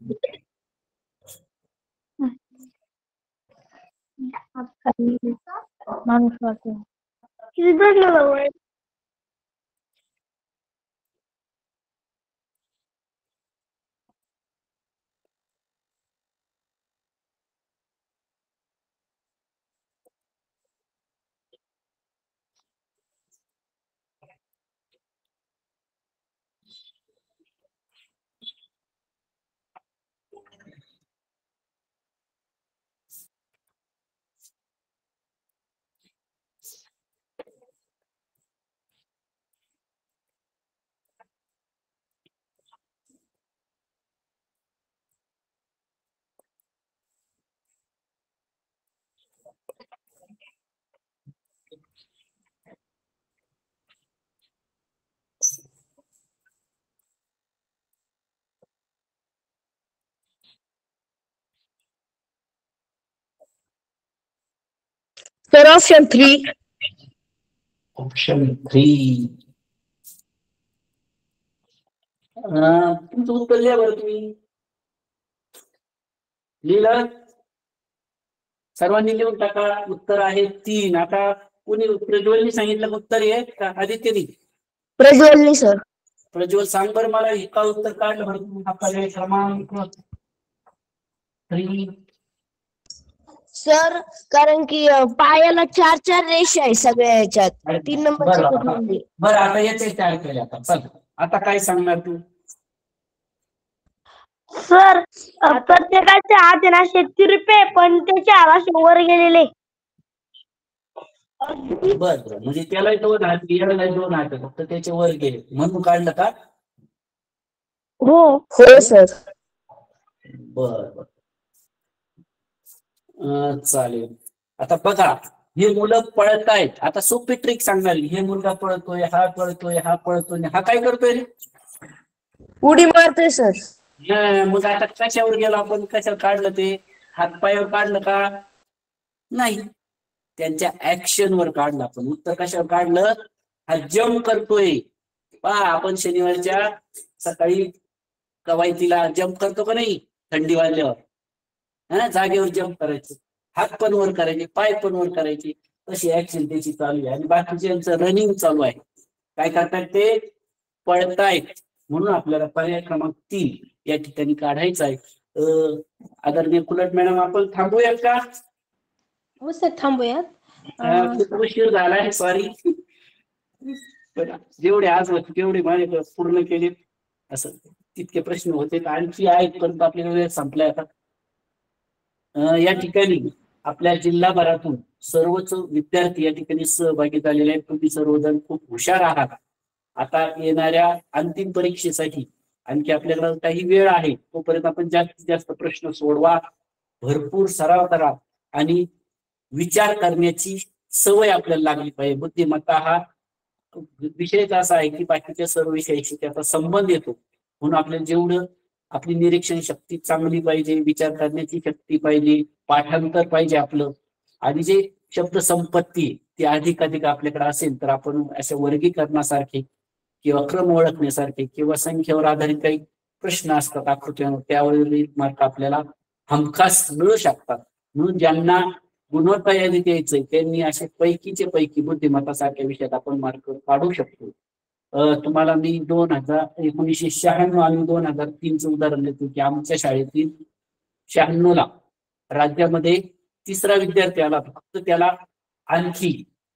Sir option 3. ऑप्शन 3. तुमचं उत्तर लिहा बरं तुम्ही. लिहिलं? सर्वांनी लिहून टाका. उत्तर आहे 3. आता कोणी प्रज्वलनी सांगितलं उत्तर आहे का आदित्यनी? प्रज्वलनी सर. प्रज्वल सांग बरं मला एका उत्तर काढलं बरं तुम्ही. आपल्याला क्रमांक 3. सर कारण की पायाला 4 रेषा आहे सगळ्या याच्यात. 3 नंबरचे बरं आता याचे तयार केले. आता चल आता काय सांगणार तू? सर प्रत्येकाचे हात आहे ना 36 रुपये पण त्याचे आवाज वर गेलेले. बरं म्हणजे त्याला 2 हात, याला 2 हात, फक्त त्याचे वर गेले म्हणून काढलं का? हो हो सर. बर चालेल. आता बघा हे मुलं पळत आहेत. आता सोपी ट्रिक सांगणार. हे मुलगा पळतोय, हा पळतोय, हा पळतोय, हा काय करतोय रे? उडी मारतोय सर. मग आता कशावर गेलो आपण? कशावर काढलं ते? हातपायावर काढलं का? नाही, त्यांच्या ऍक्शन वर काढलं आपण. उत्तर कशावर काढलं? हा जम्प करतोय. पहा आपण शनिवारच्या सकाळी कवायतीला जम्प करतो का नाही? थंडी वाजल्यावर जागेवर जम्प करायचं, हात पण वर करायचे, पाय पण वर करायचे. तशी ऍक्शन त्याची चालू आहे. आणि बाकीच्यांचं रनिंग चालू आहे. काय करतात ते? पळतायत. म्हणून आपल्याला पर्याय क्रमांक 3 या ठिकाणी काढायचा आहे. आदरणीय कुलट मॅडम आपण थांबूयात का? हो सर थांबूयात. खूप उशीर झालाय, सॉरी. जेवढे आज होते तेवढे माझे पूर्ण केले. असं तितके प्रश्न होते, आणखी आहेत परंतु आपल्याला वेळ संपलाय आता. या ठिकाणी आपल्या जिल्हाभरातून सर्वच विद्यार्थी या ठिकाणी सहभागी झालेले आहेत. तुम्ही सर्वजण खूप हुशार आहात. आता येणाऱ्या अंतिम परीक्षेसाठी आणखी आपल्याला काही वेळ आहे, तोपर्यंत आपण जास्तीत जास्त प्रश्न सोडवा, भरपूर सराव करा आणि विचार करण्याची सवय आपल्याला लागली पाहिजे. बुद्धिमत्ता हा विषयच असा आहे की बाकीच्या सर्व विषयाशी त्याचा संबंध येतो. म्हणून आपल्याला जेवढं आपली निरीक्षण शक्ती चांगली पाहिजे, विचार करण्याची शक्ती पाहिजे, पाठांतर पाहिजे आपलं, आणि जे शब्द संपत्ती ती अधिकाधिक आपल्याकडे असेल तर आपण अशा वर्गीकरणासारखे किंवा क्रम ओळखण्यासारखे किंवा संख्येवर आधारित काही प्रश्न असतात आकृत्यांवर, त्यावरील मार्क आपल्याला हमखास मिळू शकतात. म्हणून ज्यांना गुणवत्ता यादीत यायचंय त्यांनी असे पैकीचे पैकी बुद्धिमत्तासारख्या विषयात आपण मार्क काढू शकतो. तुम्हाला मी 1996 आणि 2003च उदाहरण देतो की आमच्या शाळेतील 96ला राज्यामध्ये 3रा विद्यार्थी आला, फक्त त्याला आणखी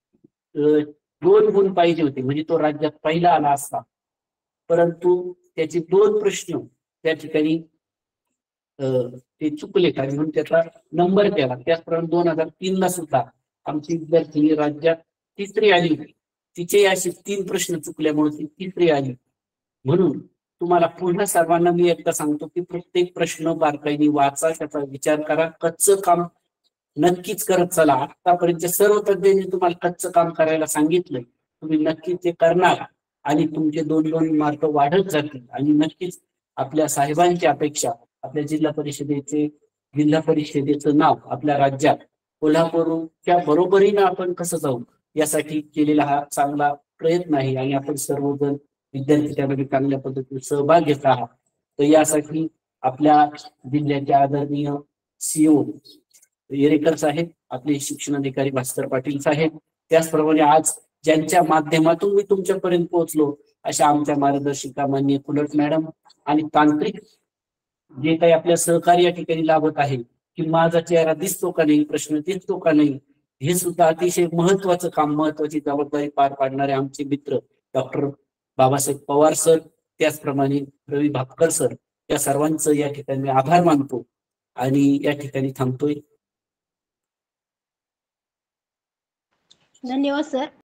2 गुण पाहिजे होते, म्हणजे तो राज्यात पहिला आला असता. परंतु त्याचे 2 प्रश्न त्या ठिकाणी ते चुकले कारण म्हणून त्याचा नंबर केला. त्याचप्रमाणे 2003ला सुद्धा आमची विद्यार्थिनी राज्यात 3री आली. तिचे असे 3 प्रश्न चुकल्यामुळे ती 3री आली. म्हणून तुम्हाला पुन्हा सर्वांना मी एकदा सांगतो की प्रत्येक प्रश्न बारकाईने वाचा, त्याचा विचार करा, कच्चं काम नक्कीच करत चला. आतापर्यंत सर्व तज्ञांनी तुम्हाला कच्चं काम करायला सांगितलंय, तुम्ही नक्की ते करणार आणि तुमचे 2-2 मार्क वाढत जातील आणि नक्कीच आपल्या साहेबांची अपेक्षा आपल्या जिल्हा परिषदेचं नाव आपल्या राज्यात कोल्हापूरच्या बरोबरीनं आपण कसं जाऊ यासाठी केलेला हा चांगला प्रयत्न आहे आणि आपण सर्वजण विद्यार्थी त्यामध्ये चांगल्या पद्धतीने सहभाग घेत आहात. तर यासाठी आपल्या जिल्ह्याचे आदरणीय CEO येरेकर साहेब, आपले शिक्षणाधिकारी भास्कर पाटील साहेब, त्याचप्रमाणे आज ज्यांच्या माध्यमातून मी तुमच्यापर्यंत पोहोचलो अशा आमच्या मार्गदर्शिका माननीय कुलट मॅडम आणि तांत्रिक जे काही आपल्या सहकार्य या ठिकाणी लाभत आहे की माझा चेहरा दिसतो का नाही, प्रश्न दिसतो का नाही, हे सुद्धा अतिशय महत्वाचं काम, महत्वाची जबाबदारी पार पाडणारे आमचे मित्र डॉक्टर बाबासाहेब पवार सर, त्याचप्रमाणे रवी भापकर सर, या सर्वांचं या ठिकाणी आभार मानतो आणि या ठिकाणी थांबतोय. धन्यवाद सर.